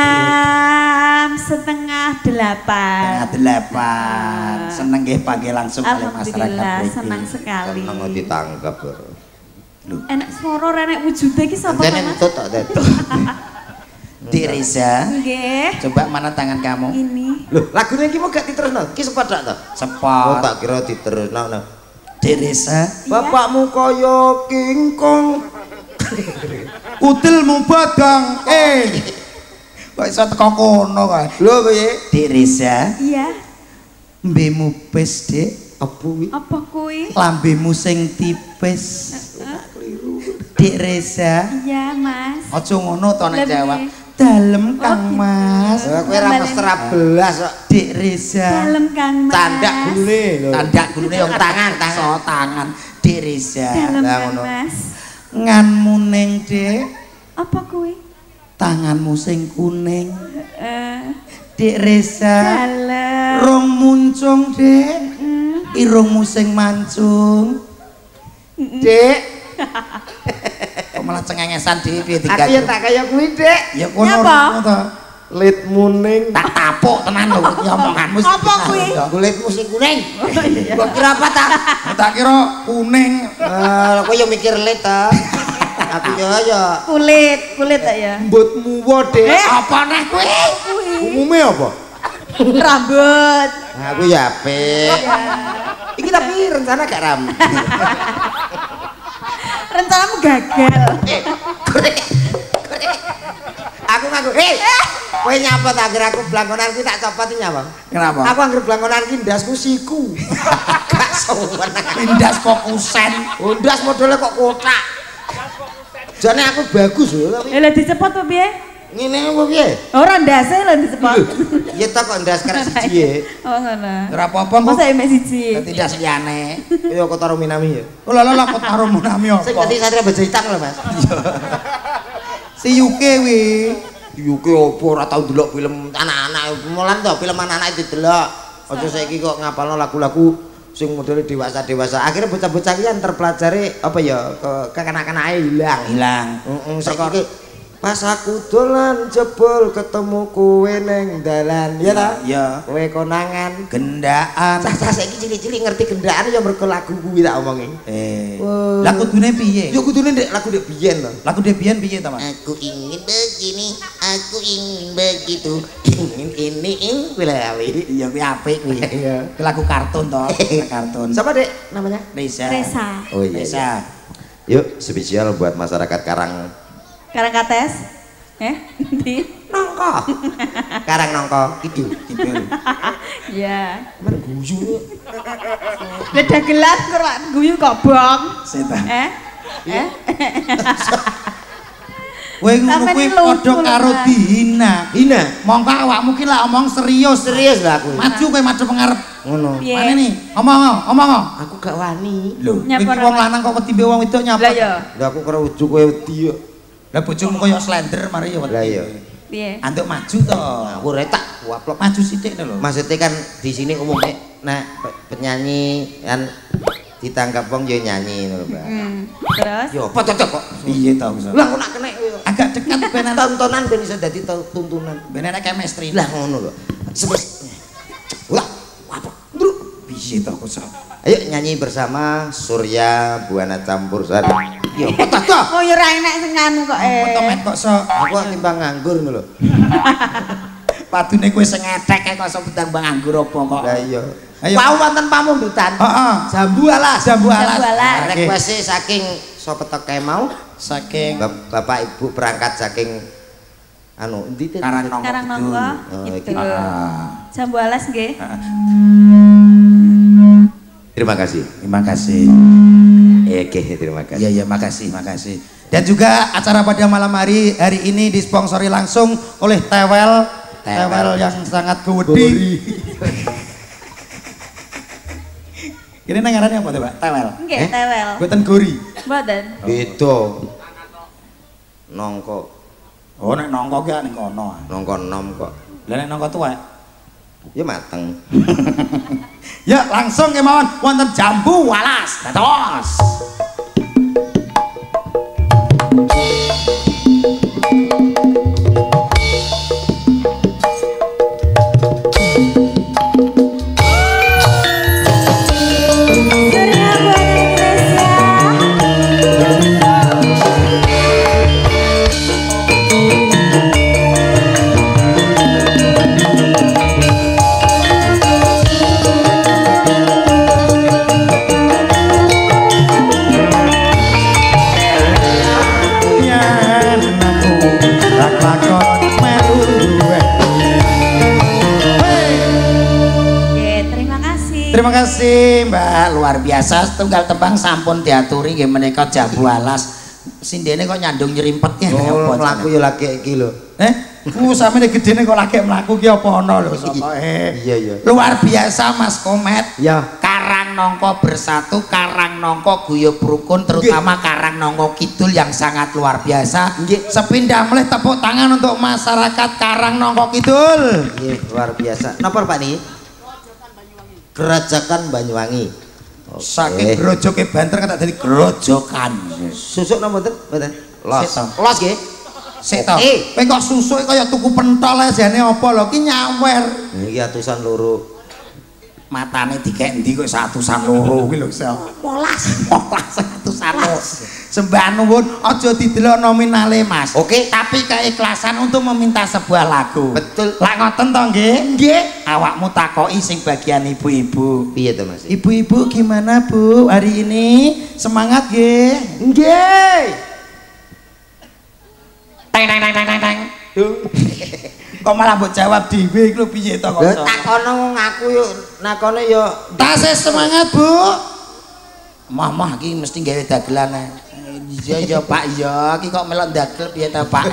Jam 7:30. Setengah 8. Seneng nggih panggil langsung oleh masyarakat Alhamdulillah mriki. senang sekali. Nang ditangkap. Enak suara renek wujude iki sapa Jane Mas? entut tok tetok. Dik Risa, Nggih. coba mana tangan kamu? Ini. Lho, lagune iki mau gak diterusno. Ki sepot tok to. Oh, Sepot. tak kira diterusno. Dik Risa, Bapakmu kaya King Kong. udilmu badang. Kok iso teko kono kae? Lho piye? Dik Risa, Iya. mbemu pes, Dik. Apa kuwi? Apa kuwi? Lambemu sing tipis. Dik Risa, Iya, Mas. aja ngono to nek Lebih. Jawa. Dalem Kang gitu. Mas. Kowe ra mesra belas kok. Dik Risa. Dalem Kang Mas. Tandak gulune lho. Tandak gulune yang tangan, so tangan. Dik Risa. Dalem Lah, Kang ngono. Mas. Nganmu ning, Dik. Apa kuwi? Tanganmu sing kuning. Eh, Dik Risa. dalem. Rong muncung, Dik. Irungmu sing mancung. Dik, Kok malah cengengesan dhewe piye aku ya tak kaya kuwi, Dik. Ya kono Nyapa? ngono to. Lit muning. Tak tapuk tenan lho iki omonganmu. Apa kuwi? Kulitmu sing kuning. Gua kira apa ta? Tak kira kuning. Kowe yo mikir lit ta. Aku yo Kulit tak ya. mbutmu wae, Dik. Apa neh kuwi? Umume apa? Rambut. Aku ya apik. Iki tapi rencana gak ram. Rencanamu gagal. Aku ngaku, kowe nyapa tak kira aku blangkonan ki tak copot nyapa? Kenapa? Aku anggere blangkonan ki ndasku siku. Gak sowan. Pindas kok kusen. Ndas modele kok kotak. Jane aku bagus lho tapi Lah dicepot apa piye? ngene apa piye? Ora ndase lho dicepot. Ya tak kok ndas karek siji ya. Oh ngono. Ora apa-apa kok. Masa emek siji. Tindas liyane. Ya kota Minami ya. Oh lha lha kok karo Munami Sing apa? dadi satria baja hitam lho, Mas. Si Yuke wi. Yuke opo ora tau delok film anak-anak. Mulan to film anak-anak didelok. Aja saiki kok ngapalno lagu-lagu sing modele dewasa-dewasa. Akhirnya bocah-bocah iki yang terpelajari apa ya kekanak-kanake hilang. Hilang. Saiki pas aku dolan jebol ketemu kowe neng dalan. Ya ta? Ya. Kowe konangan. Gendaan. Cah-cah saiki cilik-cilik ngerti gendaan ya mergo lagu kuwi tak omongi. Wah. Lah kudune piye? Ya kudune ndek lagu ndek biyen to. Lagu Debian piye to, Mas? Aku ingin begini, aku ingin begitu, ingin ini, Iya kuwi apik kuwi. Iya. Kuwi lagu kartun to, kartun. Siapa dek namanya? Reza. Resa. Oh iya. Reza. Yuk, spesial buat masyarakat Karang. Karangkates. Di. Nongko. Karang nongko, itu. Ya. Mana guyu? Beda gelas kok guyu kok bong. Setan. Eh? Kowe ngono Sampeyan kuwi lucu padha lho, karo Mas. dihina. Hina. Mongko awakmu ki lak omong serius. Serius lah aku. Maju kowe madhep ngarep. Ngono. Piye? Mana nih? Omong. Aku gak wani. Lho, Nyapa iki ora, wong Mas? lanang kok wedi mbek wong wedok nyapa? Lah ya. Lah aku karo ujuk kowe wedi yo. Lah bojomu koyo slender mari ya wedi. Lah iya. Piye? Antuk maju to. Aku retak waplok. Maju sithik lho. Maksudnya kan di sini umumnya nah penyanyi kan ditangkap wong yo nyanyi ngono, Mbak. Terus? Yo apa cocok kok? Piye to bisa? Lah kok nak kena yo. Agak dekat benan. Tontonan ben iso dadi tuntunan. Ben enak chemistry. Lah ngono lho. Sebes. Wah, apa? Ndruk. Piye to kok? Ayo nyanyi bersama Surya Buana Campur Sari. Yo, kota to. Oh ya ora enak sing anu kok Foto met kok sok. Aku timbang nganggur ngono lho. Padune kowe sing ngethek kok iso tembang anggur apa kok. Lah iya. Ayo. Wau wonten pamundutan. Heeh. Jambu alas. Jambu alas. Request saking sapa teke mau? Saking Bapak Ibu berangkat saking anu endi teh? Karangnongko iki. gitu. Jambu alas nggih. Terima kasih. Terima kasih. Oke, terima kasih. Iya, makasih. Dan juga acara pada malam hari ini disponsori langsung oleh Tewel yang sangat gede. Ini nangarannya apa tuh, Pak? Tewel. Nggih, tewel. Buatan gori. Mboten. Beda. Nongko. Oh, nek nongko ki ning kono. Nongko nom kok. Lah nek nongko tuwek. Ya mateng. Ya, langsung kemawon wonten jambu walas. Dados. Terima kasih Mbak, luar biasa. Setunggal tembang sampun diaturi nggih menika jambu alas. Sindene kok nyandung nyerimpet ya. Oh, mlaku ya lagi iki lho. Samene gedene kok lagi mlaku ki apa ana lho sokoke. Iya. Luar biasa Mas Komet. Ya. Karangnongko bersatu, Karangnongko guyub rukun, terutama Karangnongko Kidul yang sangat luar biasa. Sepindah melih tepuk tangan untuk masyarakat Karangnongko Kidul. Nggih, luar biasa. Napa Pak niki? Gerajakan Banyuwangi. Saking grojoke banter kata dadi grojokan. Susuk napa mboten? Mboten. Los. Los nggih. Sik to. Kowe kok susuk kaya tuku pentol jane apa lho ki nyawer. Niki atusan loro. Matane dikek endi kok satusan loro kuwi lho. 18 satusan loro. Sembah nuwun aja didelok nominale Mas. Oke. Tapi keikhlasan untuk meminta sebuah lagu. Betul. Lah ngoten to nggih? Nggih. Awakmu takoki sing bagian ibu-ibu. Piye to Mas? Ibu-ibu gimana Bu hari ini? Semangat nggih? Nggih. Teng. Kok malah mbok jawab dhewe iku lho piye to kok? Lha takono wong aku yo nakone yo tasih semangat Bu. Mah iki mesti gawe dagelan. Iya Pak ya, iki kok melok dagel piye ta Pak?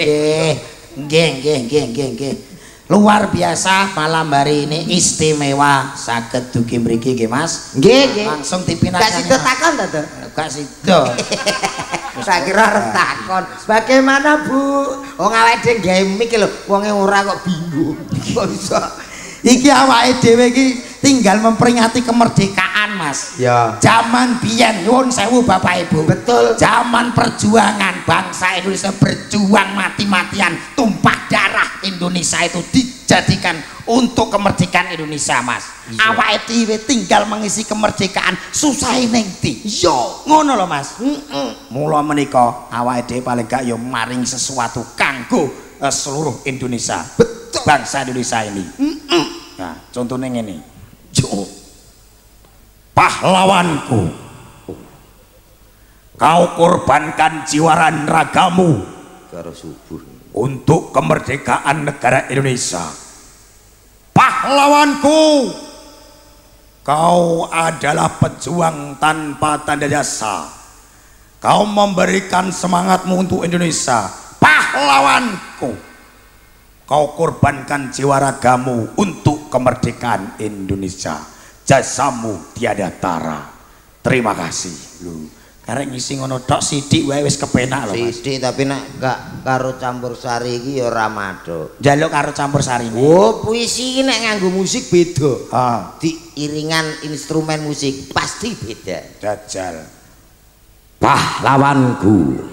Nggih. Luar biasa malam hari ini istimewa saged dugi mriki nggih Mas. Nggih. Langsung dipinahkan. Kasih takon ta to? Kasih to. Saya kira arep takon. Bagaimana Bu? Wong awake dhewe gawe mik lho, wonge ora kok bingung. Kok iso? Iki awake dhewe iki tinggal memperingati kemerdekaan Mas. Ya. Zaman biyen nyuwun sewu Bapak Ibu. Betul. Zaman perjuangan bangsa Indonesia berjuang mati-matian, tumpah darah Indonesia itu dijadikan untuk kemerdekaan Indonesia Mas. Iya. Awake dhewe tinggal mengisi kemerdekaan susahe ning ndi. Yo, ngono lho Mas. Mula menika awake dhewe paling gak yo maring sesuatu kanggo seluruh Indonesia. Betul. Bangsa Indonesia ini. Nah, contohnya ngene. Pahlawanku, kau korbankan jiwa dan ragamu karo subuh untuk kemerdekaan negara Indonesia. Pahlawanku, kau adalah pejuang tanpa tanda jasa. Kau memberikan semangatmu untuk Indonesia. Pahlawanku, kau korbankan jiwa ragamu untuk kemerdekaan Indonesia. Jasamu tiada tara. Terima kasih lu. Karena ngisi ngono tok sithik wae wis kepenak lho Mas. sithik tapi nek gak karo campur sari iki ya ora madhok. Njaluk karo campur sarine. Oh, puisi iki nek nganggo musik beda. Diiringan instrumen musik pasti beda. Jajal. Pahlawanku,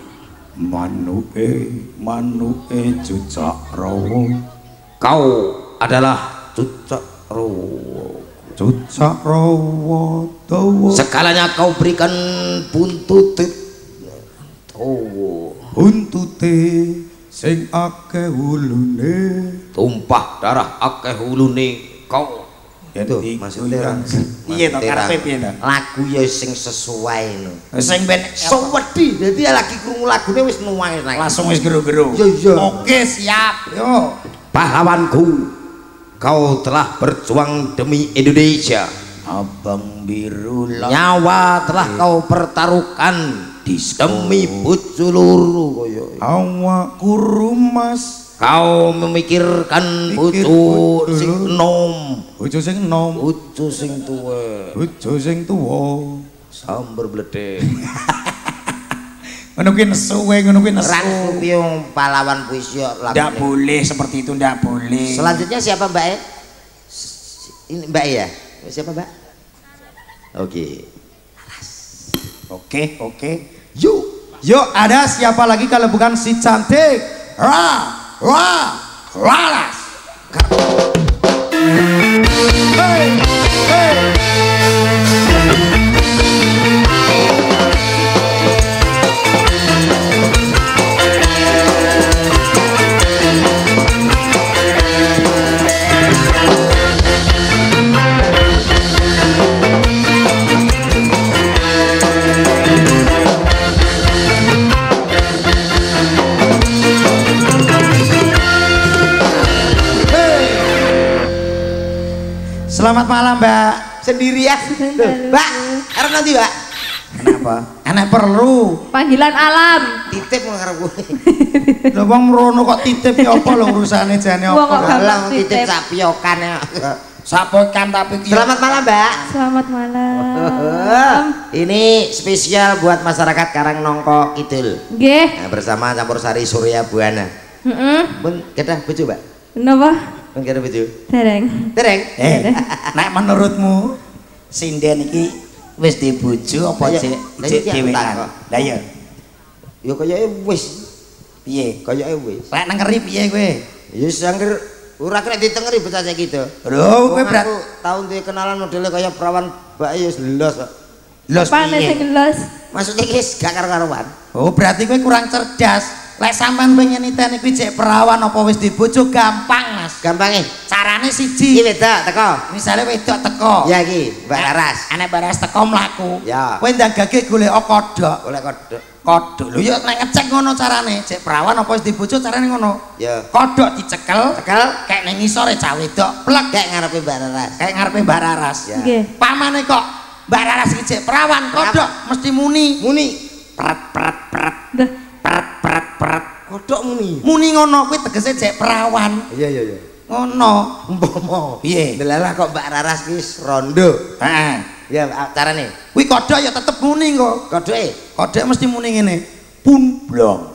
manuke cucak rawa. kau adalah cucak rawa. Cucak rawa dawa. Segalanya kau berikan buntut. Oh, Buntute sing akeh ulune tumpah darah akeh ulune kau. Tuh, maksudnya iya to karepe piye to? lagu ya sing sesuai no. Sing ben Sewedi, dadi lagi krungu lagune wis nuwang naik. langsung wis gero-gero. Iya. Oke, siap. Yo. Pahlawanku, kau telah berjuang demi Indonesia. Abang biru Nyawa telah kau pertaruhkan demi Puculuru. awakku rumas Kau memikirkan putu sing nom, bojo sing nom, putu sing tuwa, bojo sing tuwa. sambar bledek. Ngono kuwi nesu kowe, ngono kuwi nesu. Rangku piung pahlawan puisi lagu. Ndak boleh seperti itu, ndak boleh. Selanjutnya siapa Mbak E? Ini Mbak E ya? Siapa Mbak? Oke. Oke. Yuk, ada siapa lagi kalau bukan si cantik? Laras. Hey. Selamat malam, Mbak. Sendirian. Mbak, karena nanti Mbak. Kenapa? Anak perlu. Panggilan alam. Titip ngarep gue. Lho wong mrono kok titip ya apa lho urusane jane Wong kok apa? Alah titip. titip sapiokan ya. Sapokan tapi ki. Selamat malam, Mbak. Selamat malam. Ini spesial buat masyarakat Karangnongko Kidul. Nggih. Nah, bersama Campur Sari Surya Buana. Heeh. Pun kedah bojo, Mbak. Kenapa? Pun kedah bojo. Dereng. Dereng. Nek menurutmu sinden iki wis dibojo apa Lah, cek lah, iki dhewean? tak kok. Lah ya, Ya kayake wis. piye? Kayake wis. Lek nengeri piye kowe? Ya sangger ora kena ditengeri bocah saiki to. Lho, kowe Wong berat aku tahun dia kenalan modelnya kayak perawan Mbak ya jelas kok. los Panes sing piye? gelas. Maksudnya guys gak karo-karuan. Oh, berarti kowe kurang cerdas. Lek sampean pengen niteni kuwi cek perawan apa wis dibojo gampang, Mas. Gampangnya. Carane Iki siji. beda teko. Misale wedok teko. Ya iki Mbak Laras. Anak baras teko mlaku. Ya. Kowe ndagake golek kodhok. Oleh kodok. Kodhok. Lho ya nek ngecek ngono carane. Cek perawan apa wis dibojo carane ngono. Ya. Kodhok dicekel, Tekel kayak ning ngisore cah wedok plek kayak ngarepe Mbak Laras. kayak ngarepe Mbak Raras. Ya. Nggih. Pamane kok Mbak Raras iki cek perawan kodhok mesti muni. Muni. Pret. Dah. Pret. Kodok muni. Muni ngono kuwi tegese cek perawan. Iya. Ngono. Umpama. Piye? Delalah kok Mbak Laras wis rondo. Heeh. Ya carane. Kuwi kodhok ya tetep muni kok. Kodoke. Kodhok mesti muni ngene. Pun blong.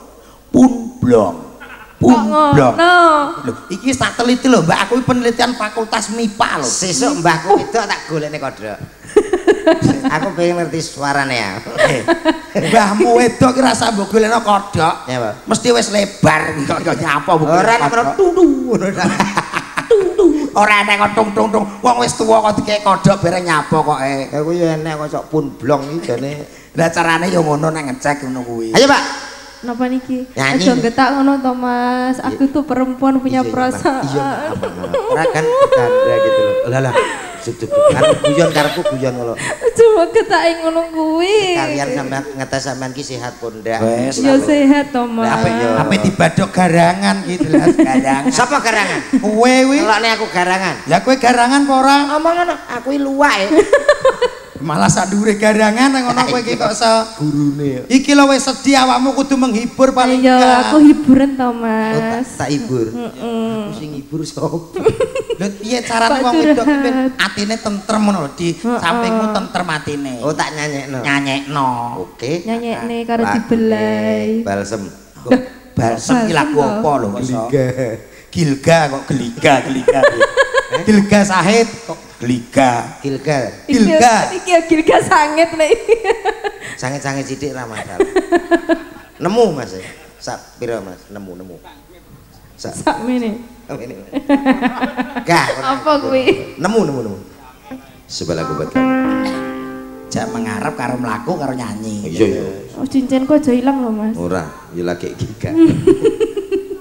Kok ngono? Loh, iki tak teliti lho, Mbak. Aku penelitian Fakultas MIPA lho. Sesuk mbahku itu tak golekne kodok. Aku pengen ngerti suarane ya. Mbahmu wedok ki rasa mbok golekno kodhok. Ya, Pak. Mesti wis lebar kok nyapa mbok. Ora nek menawa tundu ngono. Ora nek kok tung. Wong wis tuwa kok dikek kodhok bareng nyapa kok. Aku ya enek kok sok pun blong iki jane. Lah carane ya ngono nek ngecek ngono kuwi. Ayo, Pak. Napa niki? Nyanyi. Aja getak ngono to, Mas. Aku tuh perempuan punya perasaan. Iya, ora kan bercanda gitu loh. Lah. Kan guyon karepku guyon ngono. Coba getak ngono kuwi. Kalian sampean ngetes sampean ki sehat pun ndak? Wes. Ya sehat to, Mas. Ape dibadok garangan gitu lah, garangan. Sapa garangan? Kowe kuwi. Kelokne aku garangan. Lah kowe garangan apa ora? Omongan aku iki luwak. Malah sak dhuwure garangan nang ngono kowe iki kok iso Gurune. iki lho wis sedih awakmu kudu menghibur paling Iya, enggak. aku hiburan to, Oh, Mas. tak hibur. Heeh. Sing hibur sapa? Lho piye carane Kok wong wedok ki ben curhat? atine tentrem ngono lho di sampingmu tentrem atine. Oh, tak nyanyekno. Nyanyekno. Oke. Nyanyekne karo Lagu dibelai. Balsem. Balsem ki lagu Balsem apa lho kok iso? Gilga. Gilga kok geliga. Gilga Sahid kok geliga. Gilga. Gilga. Iki ya gilga sanget nek. Sange-sange sithik ra masalah. Nemu Mas. Sak pira Mas? Nemu. Sak Sakmene. ini. Gak. Apa kuwi? Nemu. Sebelah aku buat kamu. Jak mengarep karo mlaku karo nyanyi. Iya. Oh, cincinku aja ilang loh, Mas. Ora, ya lagi giga.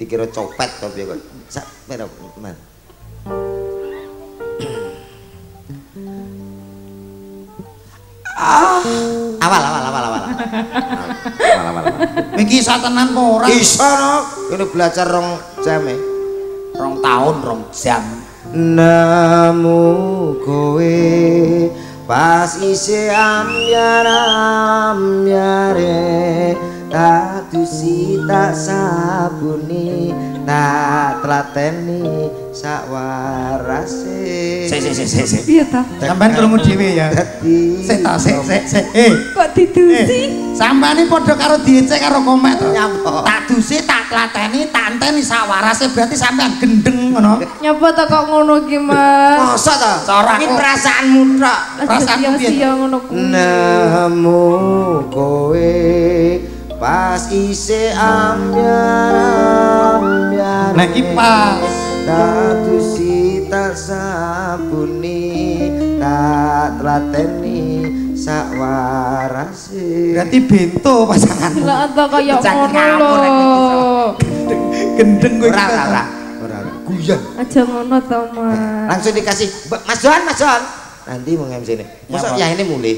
dikira copet to piye kok. Sak pira, Man? Awal. Iki satenan apa ora? Iso no, ini belajar 2 jam e. 2 tahun 2 jam. Namu kowe pas isih amyare tadusi tak sabuni tak tlateni sawarase. Sik. Iya ta? Sampeyan krungu dhewe ya. Sik. Kok didusi? Sampane padha karo diecek karo komet to. Nyapa? Tak dusi, tak tlateni, tak anteni sawarase berarti sampean gendeng ngono. Nyapa ta kok ngono ki, Mas? Masa ta? Cara Iki aku- perasaanmu tok. Perasaanmu piye? Sia-sia ngono kuwi. Namu kowe pas isih amyar Nah, iki pas. tadusi tak sabuni tak tlateni sawarase. Berarti bento pasanganmu. Lah ta kaya Jangan ngono ngawur lho. iki Gendeng kowe iki. Ora. Guyon. Aja ngono ta, Mas. Langsung dikasih Mas Johan. Nanti mau MC ini. Masa Nyapa? yang ini mulai.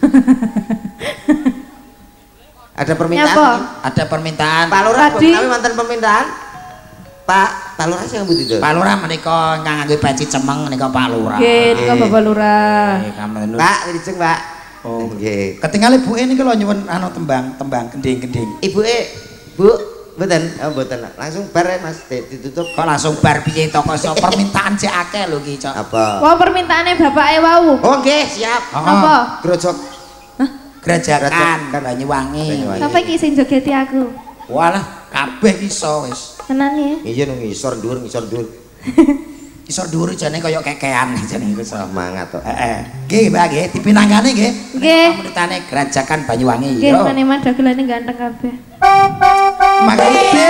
Ada permintaan? Nyapa? Ada permintaan. Pak Lurah, Tadi- kami mantan permintaan. Pak Lurah sih yang butuh. Pak Lurah menika nganggo baci cemeng menika Pak Lurah. Nggih, nika Bapak Lurah. Nggih, kamen. Pak, dijeng Pak. Oh. Nggih. Ketinggal ibuke niki lho nyuwun anu tembang gending-gending. Ibu Bu, mboten, mboten. Langsung bar ya, Mas, ditutup. Kok langsung bar piye to kok iso permintaan cek akeh lho iki, Cok. Apa? Wah, permintaane bapake wau. Oh, nggih, siap. Apa? Grojok. Gerajakan Gerajakan. Banyuwangi. Banyuwangi. Sapa iki sing jogeti aku? Walah, kabeh iso wis. Tenan ya? Iya nang ngisor dhuwur. Iso dhuwur jane kaya kekean jane iku iso. Semangat to. Heeh. Nggih, Mbak nggih, dipinanggane nggih. Nggih. Komunitane Gerajakan Banyuwangi. Nggih, Yo. maneman dagelane ganteng kabeh. Makasih.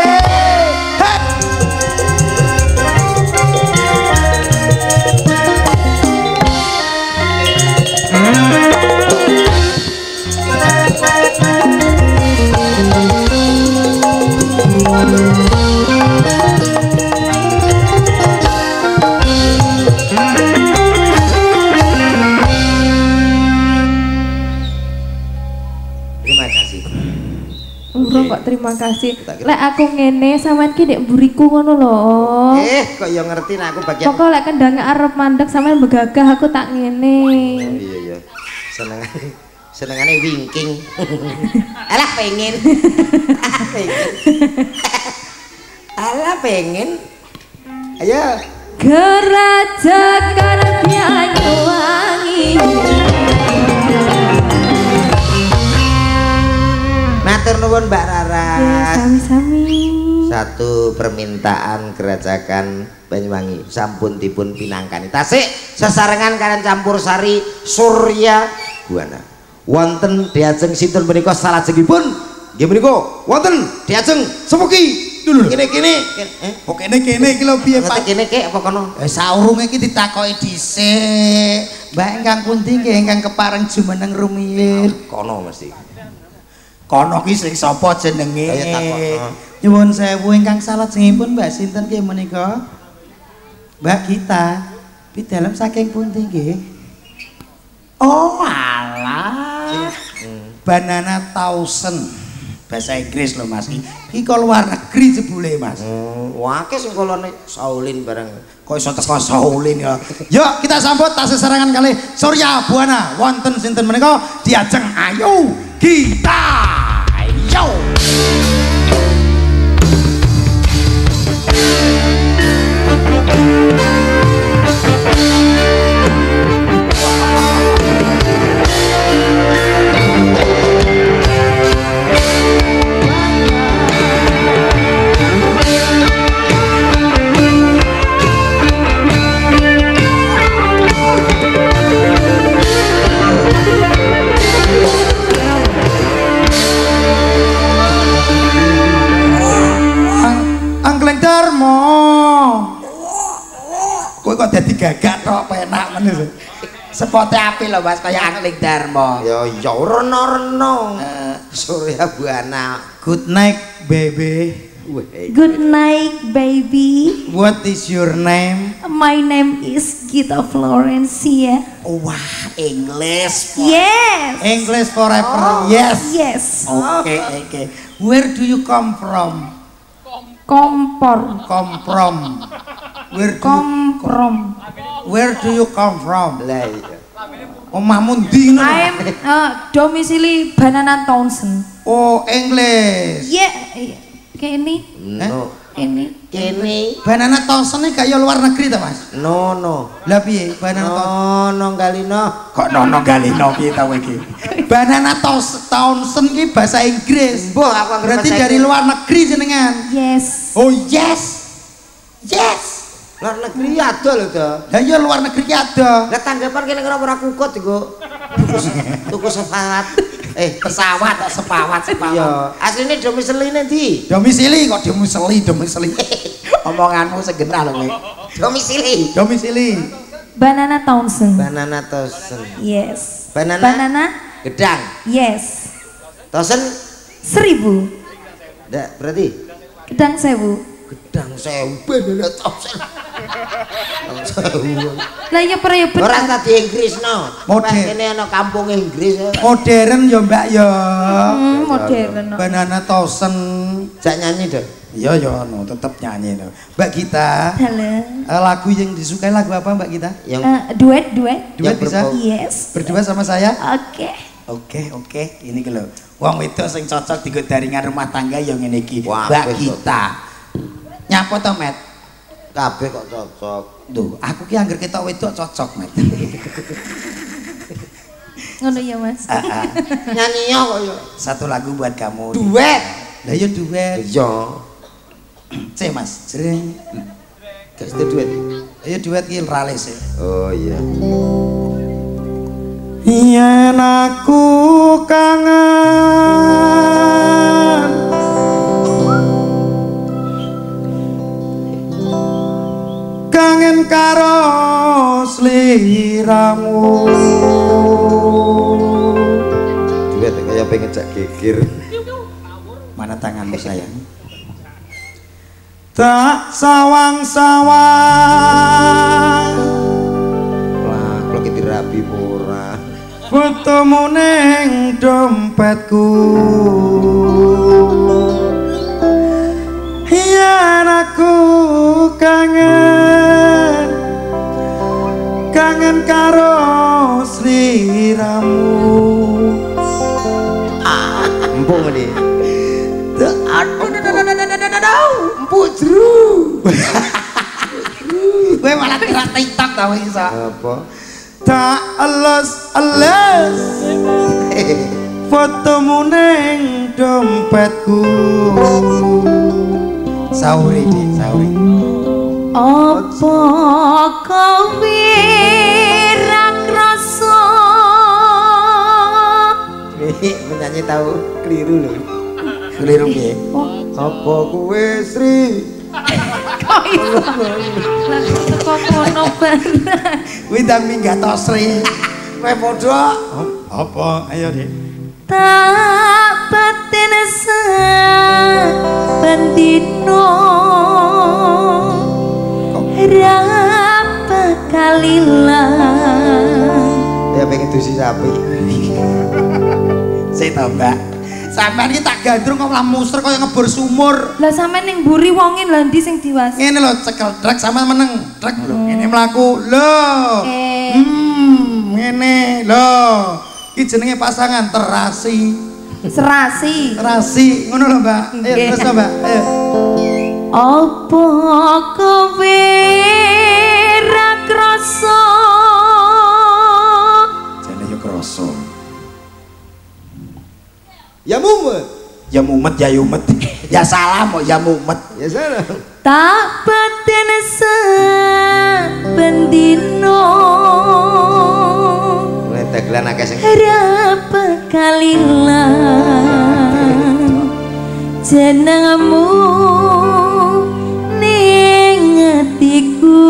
Terima kasih. Urung kok terima kasih. Lek aku ngene sampean ki ndek mburiku ngono lho. Kok ya ngerti nek aku bagian. Pokok lek kendhange arep mandeg sampean begagah aku tak ngene. Iya. Senengane wingking. Alah pengen. Alah pengen. Ayo. Gerajakan Banyuwangi. Matur nuwun Mbak Ya, Raras. sami-sami. Satu permintaan Gerajakan Banyuwangi sampun dipun pinangkani. Tasik sesarengan kalian campur sari Surya Buana. Wonten diajeng sinten menika salajengipun nggih menika wonten diajeng sepuki dulu kene Kok kene iki lho piye, Pak? kene kek apa kono Saurunge iki ditakoki dhisik. Mbak ingkang pundi nggih ingkang kepareng jumeneng rumiyin. kono mesti Kono ki sing sapa jenenge? Ayo takon. Nyuwun sewu ingkang salajengipun Mbak sinten nggih menika? Mbak Gita. Pidalem saking pundi nggih? Oh, alah. Banana Thousand. Bahasa Inggris lho Mas. Iki kok luar negeri jebule Mas. wake sing kolone Saulin bareng Kok iso teko Shaolin ya. Yuk kita sambut tas sesarengan kali Surya Buana wonten sinten menika diajeng ayo kita yo. Angkleng Darmo. Kowe kok dadi gagak tok penak men. Sepote api lho Mas kaya Angkleng Darmo. ya reno-reno Surya Buana Good night baby. Good night, baby. What is your name? My name is Gita Florencia. Wah, English. Yes. English forever. Yes. Yes. Okay. Where do you come from? Kompor. Come from. Komprom. Where do you come from? Lah iya. Omahmu ndi ngono? I'm domisili Banana Townsend. Oh, English. Yeah. Kayak ini. No. Ini. Kene Banana Townsend iki kaya luar negeri ta, Mas? no. Lah piye Banana Townsend? No galino. Kok nono galino piye ta kowe iki? Banana Townsend iki bahasa Inggris. Mbah aku anggere Berarti bahasa dari Inggris. luar negeri jenengan. Yes. Oh, yes. Yes. Luar negeri ada lho to. Lah iya luar negeri ki ada. Lah tanggapan kene kira ora kukut iku. Tuku pesawat. Pesawat kok sepawat. Iya, asline domisili ndi? Domisili kok domisili. Omonganmu segenah lho kowe. Domisili. Banana Townsend. Banana tosen. Yes. Banana gedang. Yes. Tosen 1000. ndak berarti Gedang 1000. gedang 1000 banana tosen. Lah iya per ya Ora tadi Inggris no. Modern. Kene ana kampung Inggris. Modern ya Mbak ya. Modern. Banana Townsend. Jak nyanyi dong. Iya ya no, tetep nyanyi no. Mbak Gita. Halo. Lagu yang disukai lagu apa Mbak Gita? Yang Duet. Duet bisa? Yes. Berdua sama saya? Oke. Oke. Ini lho. Wong wedok sing cocok dienggo daringan rumah tangga yang ngene iki. Wah, Mbak wis, Gita. Nyapa to, Met? kabeh kok cocok. Duh, aku ki anggere ketok wedok cocok, Met. Ngono ya, Mas. Nyanyi kok ya. Satu lagu buat kamu. Duet. Lah ya duet. Iya. C, Mas. Jreng. Gak sedih duet. Ayo duet ki rales ya. Oh iya. Yen aku kangen karo sliramu. Duet kayak pengen cak geger. Mana tanganmu sayang? Tak sawang-sawang Wah, kalau kita rapi murah. fotomu ning dompetku. Yen aku kangen karo sliramu. Empung nih. Empuk jru. Kowe malah gerak TikTok ta wis iso. Apa? Tak eles fotomu ning dompetku. Sauri. Apa kowe ra krasa Menyanyi tahu keliru loh. Keliru piye? Apa kowe Sri? kok kono banget. Kuwi ndang minggat Sri. Kowe padha Apa? Ayo, Dik. Tak batin sabendino ra bakal ilang. Ya pengen dusi sapi. Sik to, Mbak. Sampeyan iki tak gandrung kok malah muster kaya ngebor sumur. Lah sampean ning mburi wongin lha ndi sing diwas? Ngene lho cekel drag sama meneng. Drag lho. Ngene mlaku. Lho. Ngene lho. Iki jenenge pasangan terasi. Serasi. Ngono lho, Mbak. Ayo terus to, Mbak. Ayo. Apa kowe ra krasa Jane yo kroso. Ya mumet. Ya mumet ya yumet. Ya salah kok ya mumet. Ya sana. tak batin sabendino Mulai tagline akeh sing ra bakal ilang jenengmu ning atiku.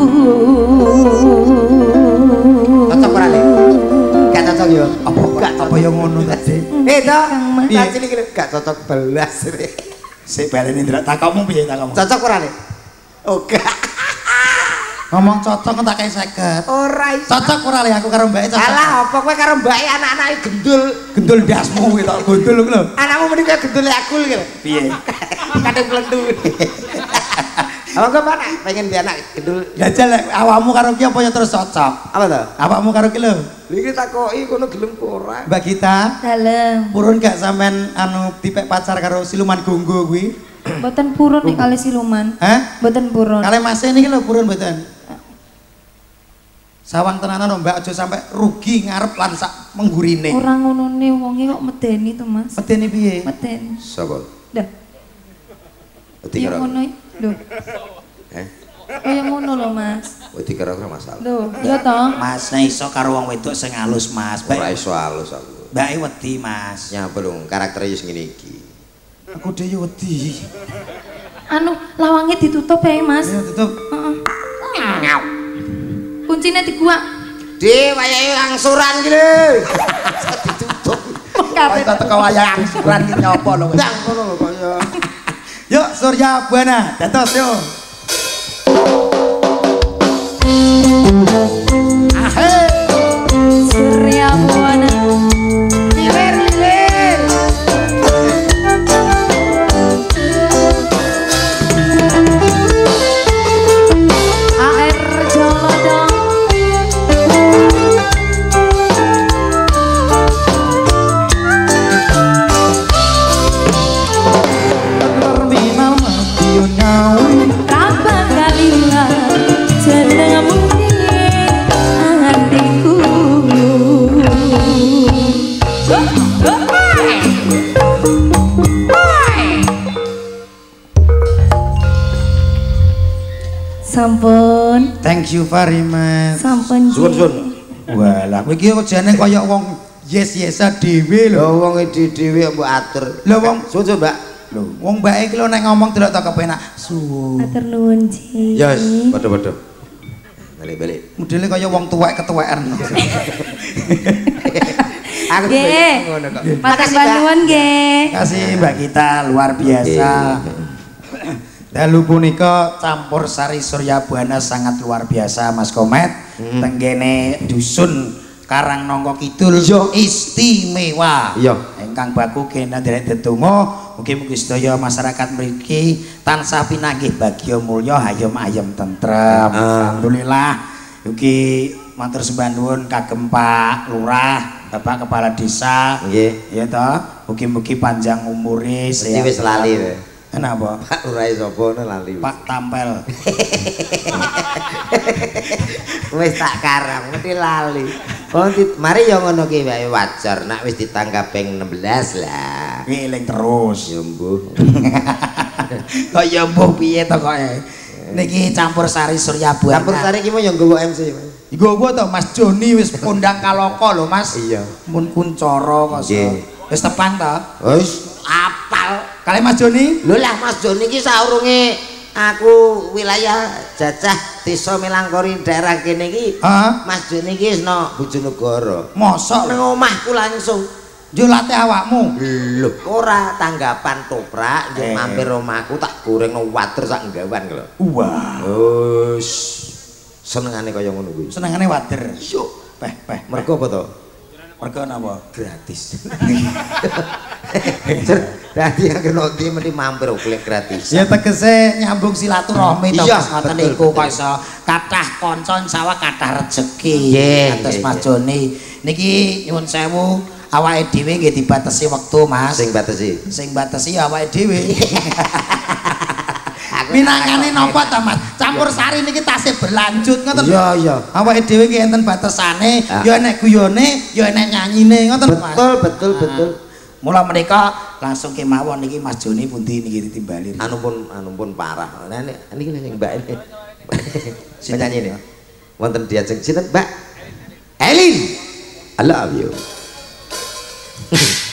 cocok ora Le? Gak cocok yo. Apa yang ngono tadi? Dah, Kang Mas. tak cilik gak cocok belas. Sik baleni ndelok takokmu piye takokmu? Cocok ora nek? Oke. Ngomong cocok kok tak kei 50. Ora iso. Cocok ora le aku karo mbake cocok. Alah, apa kowe karo mbake anak-anake gendul. Gendul ndasmu kuwi tok gendul kuwi lho. Anakmu mending kowe gendule aku lho. Piye? Kadang plentu. Apa kok mana? Pengen dia anak gendul. Jajal awakmu karo ki apa ya terus cocok? Apa to? Awakmu karo ki lho. Iki takoki kono gelem ora. Mbak Gita, Dalem. purun gak sampean anu dipek pacar karo siluman gonggo kuwi? Mboten purun nek kali siluman. Hah? Mboten purun. Kale Mas niki lho purun mboten. Sawang tenanan Mbak aja sampai rugi ngarep lan sak menggurine. Ora ngonone wonge kok medeni to Mas. Medeni piye? Medeni. Sapa? Dah. Wedi Ya karo. ngono lho. Kaya ngono lho Mas. Wedi karo masalah. Lho, ya toh. Mas nek iso karo wong wedok sing halus Mas. Ora iso halus aku. Mbake wedi Mas. Nyapa dong karakternya wis ngene iki. Aku dhewe wedi. Anu lawange ditutup ya Mas. Ayo tutup. Heeh. Kuncine diguak. Di wayahe angsuran iki lho. Ditutup. Kabeh. Kok teko wayang angsuran ki nyopo lho. Ndang ngono lho kaya. Yuk Surya Buana, dados yuk. Surya Buana. Lilir. AR Jolodong. Terminal Madiun Ngawi. Rabang Kalila jeneng muni hatiku. Sampun, Thank you very much. sampun. Sun. Walah, kowe iki kok jane kaya wong yes-yesa dhewe lho. Lho wong dhewe mbok atur. Lho wong Sun Mbak. lho, wong mbake iki lho nek ngomong delok tak kepenak. Su. Matur nuwun, Ji. Yes, padha-padha. Balik-balik. Modele kaya wong tuwek-ketuwekan. Aku Nggih. ngono kok. Matur nuwun nggih. Kasih Mbak kita luar biasa. Dalu punika campur sari Surya Buana sangat luar biasa Mas Komet. Tenggene dusun Karang Nongko Kidul istimewa. Iya. Ingkang baku kena derek tetunggo, mugi-mugi sedaya masyarakat mriki tansah pinanggih bagya mulya hayem ayem tentrem. Alhamdulillah. Ugi matur sembah nuwun kagem Pak Lurah, Bapak Kepala Desa. Nggih. Ya toh, mugi-mugi panjang umure Mesti wis lali kowe. Kenapa? Pak Lurahe sapa ngono lali. Pak Tampel. Wis tak karang mesti lali. Mari ya ngono ki wae wajar nek wis ditanggap ping 16 lah. Ngeling terus. Ya mbuh. Kok ya mbuh piye to kok. Niki campur sari Surya Buana. Campur sari ki mau yo nggowo MC. Nggowo to Mas Joni wis kondang kaloko lho Mas. Iya. Mun kuncara kok. Nggih. Wis tepang to? Wis Apal. Kali Mas Joni? Lho lah Mas Joni iki saurunge aku wilayah jajah desa Melangkori daerah kene iki. Heeh. Mas Joni iki wis no Bojonegoro. Mosok Nang omahku langsung. yo latih awakmu. Lho, ora tanggapan toprak, yo mampir omahku tak goreng no water sak nggawan lho. Wah, wis senengane kaya ngono kuwi. senengane wader. Yo, Peh. Mergo apa to? Mergo napa? Gratis. dadi yang kena ndi mesti mampir golek gratis. Ya tegese nyambung silaturahmi to Iya, Mas ngoten betul, niku betul. kok iso kathah kanca insya Allah kathah rezeki. Nggih, Atus nggih, Mas nggih. Joni. Niki nyuwun sewu awake dhewe nggih dibatasi wektu Mas. Sing batesi. Sing batasi awake dhewe. Minangane napa to Mas? Campur sari niki tasih berlanjut ngoten. Iya, iya. Awake dhewe nggih enten batesane, Ah. ya enek guyone, ya enek nyanyine ngoten Mas. Betul. Mula menika langsung kemawon niki Mas Joni pundi niki ditimbali. Anu pun parah. Nah niki sing Mbak ini. Sinten Penyanyi ini. Wonten diajeng sinten Mbak? Elin. I love you.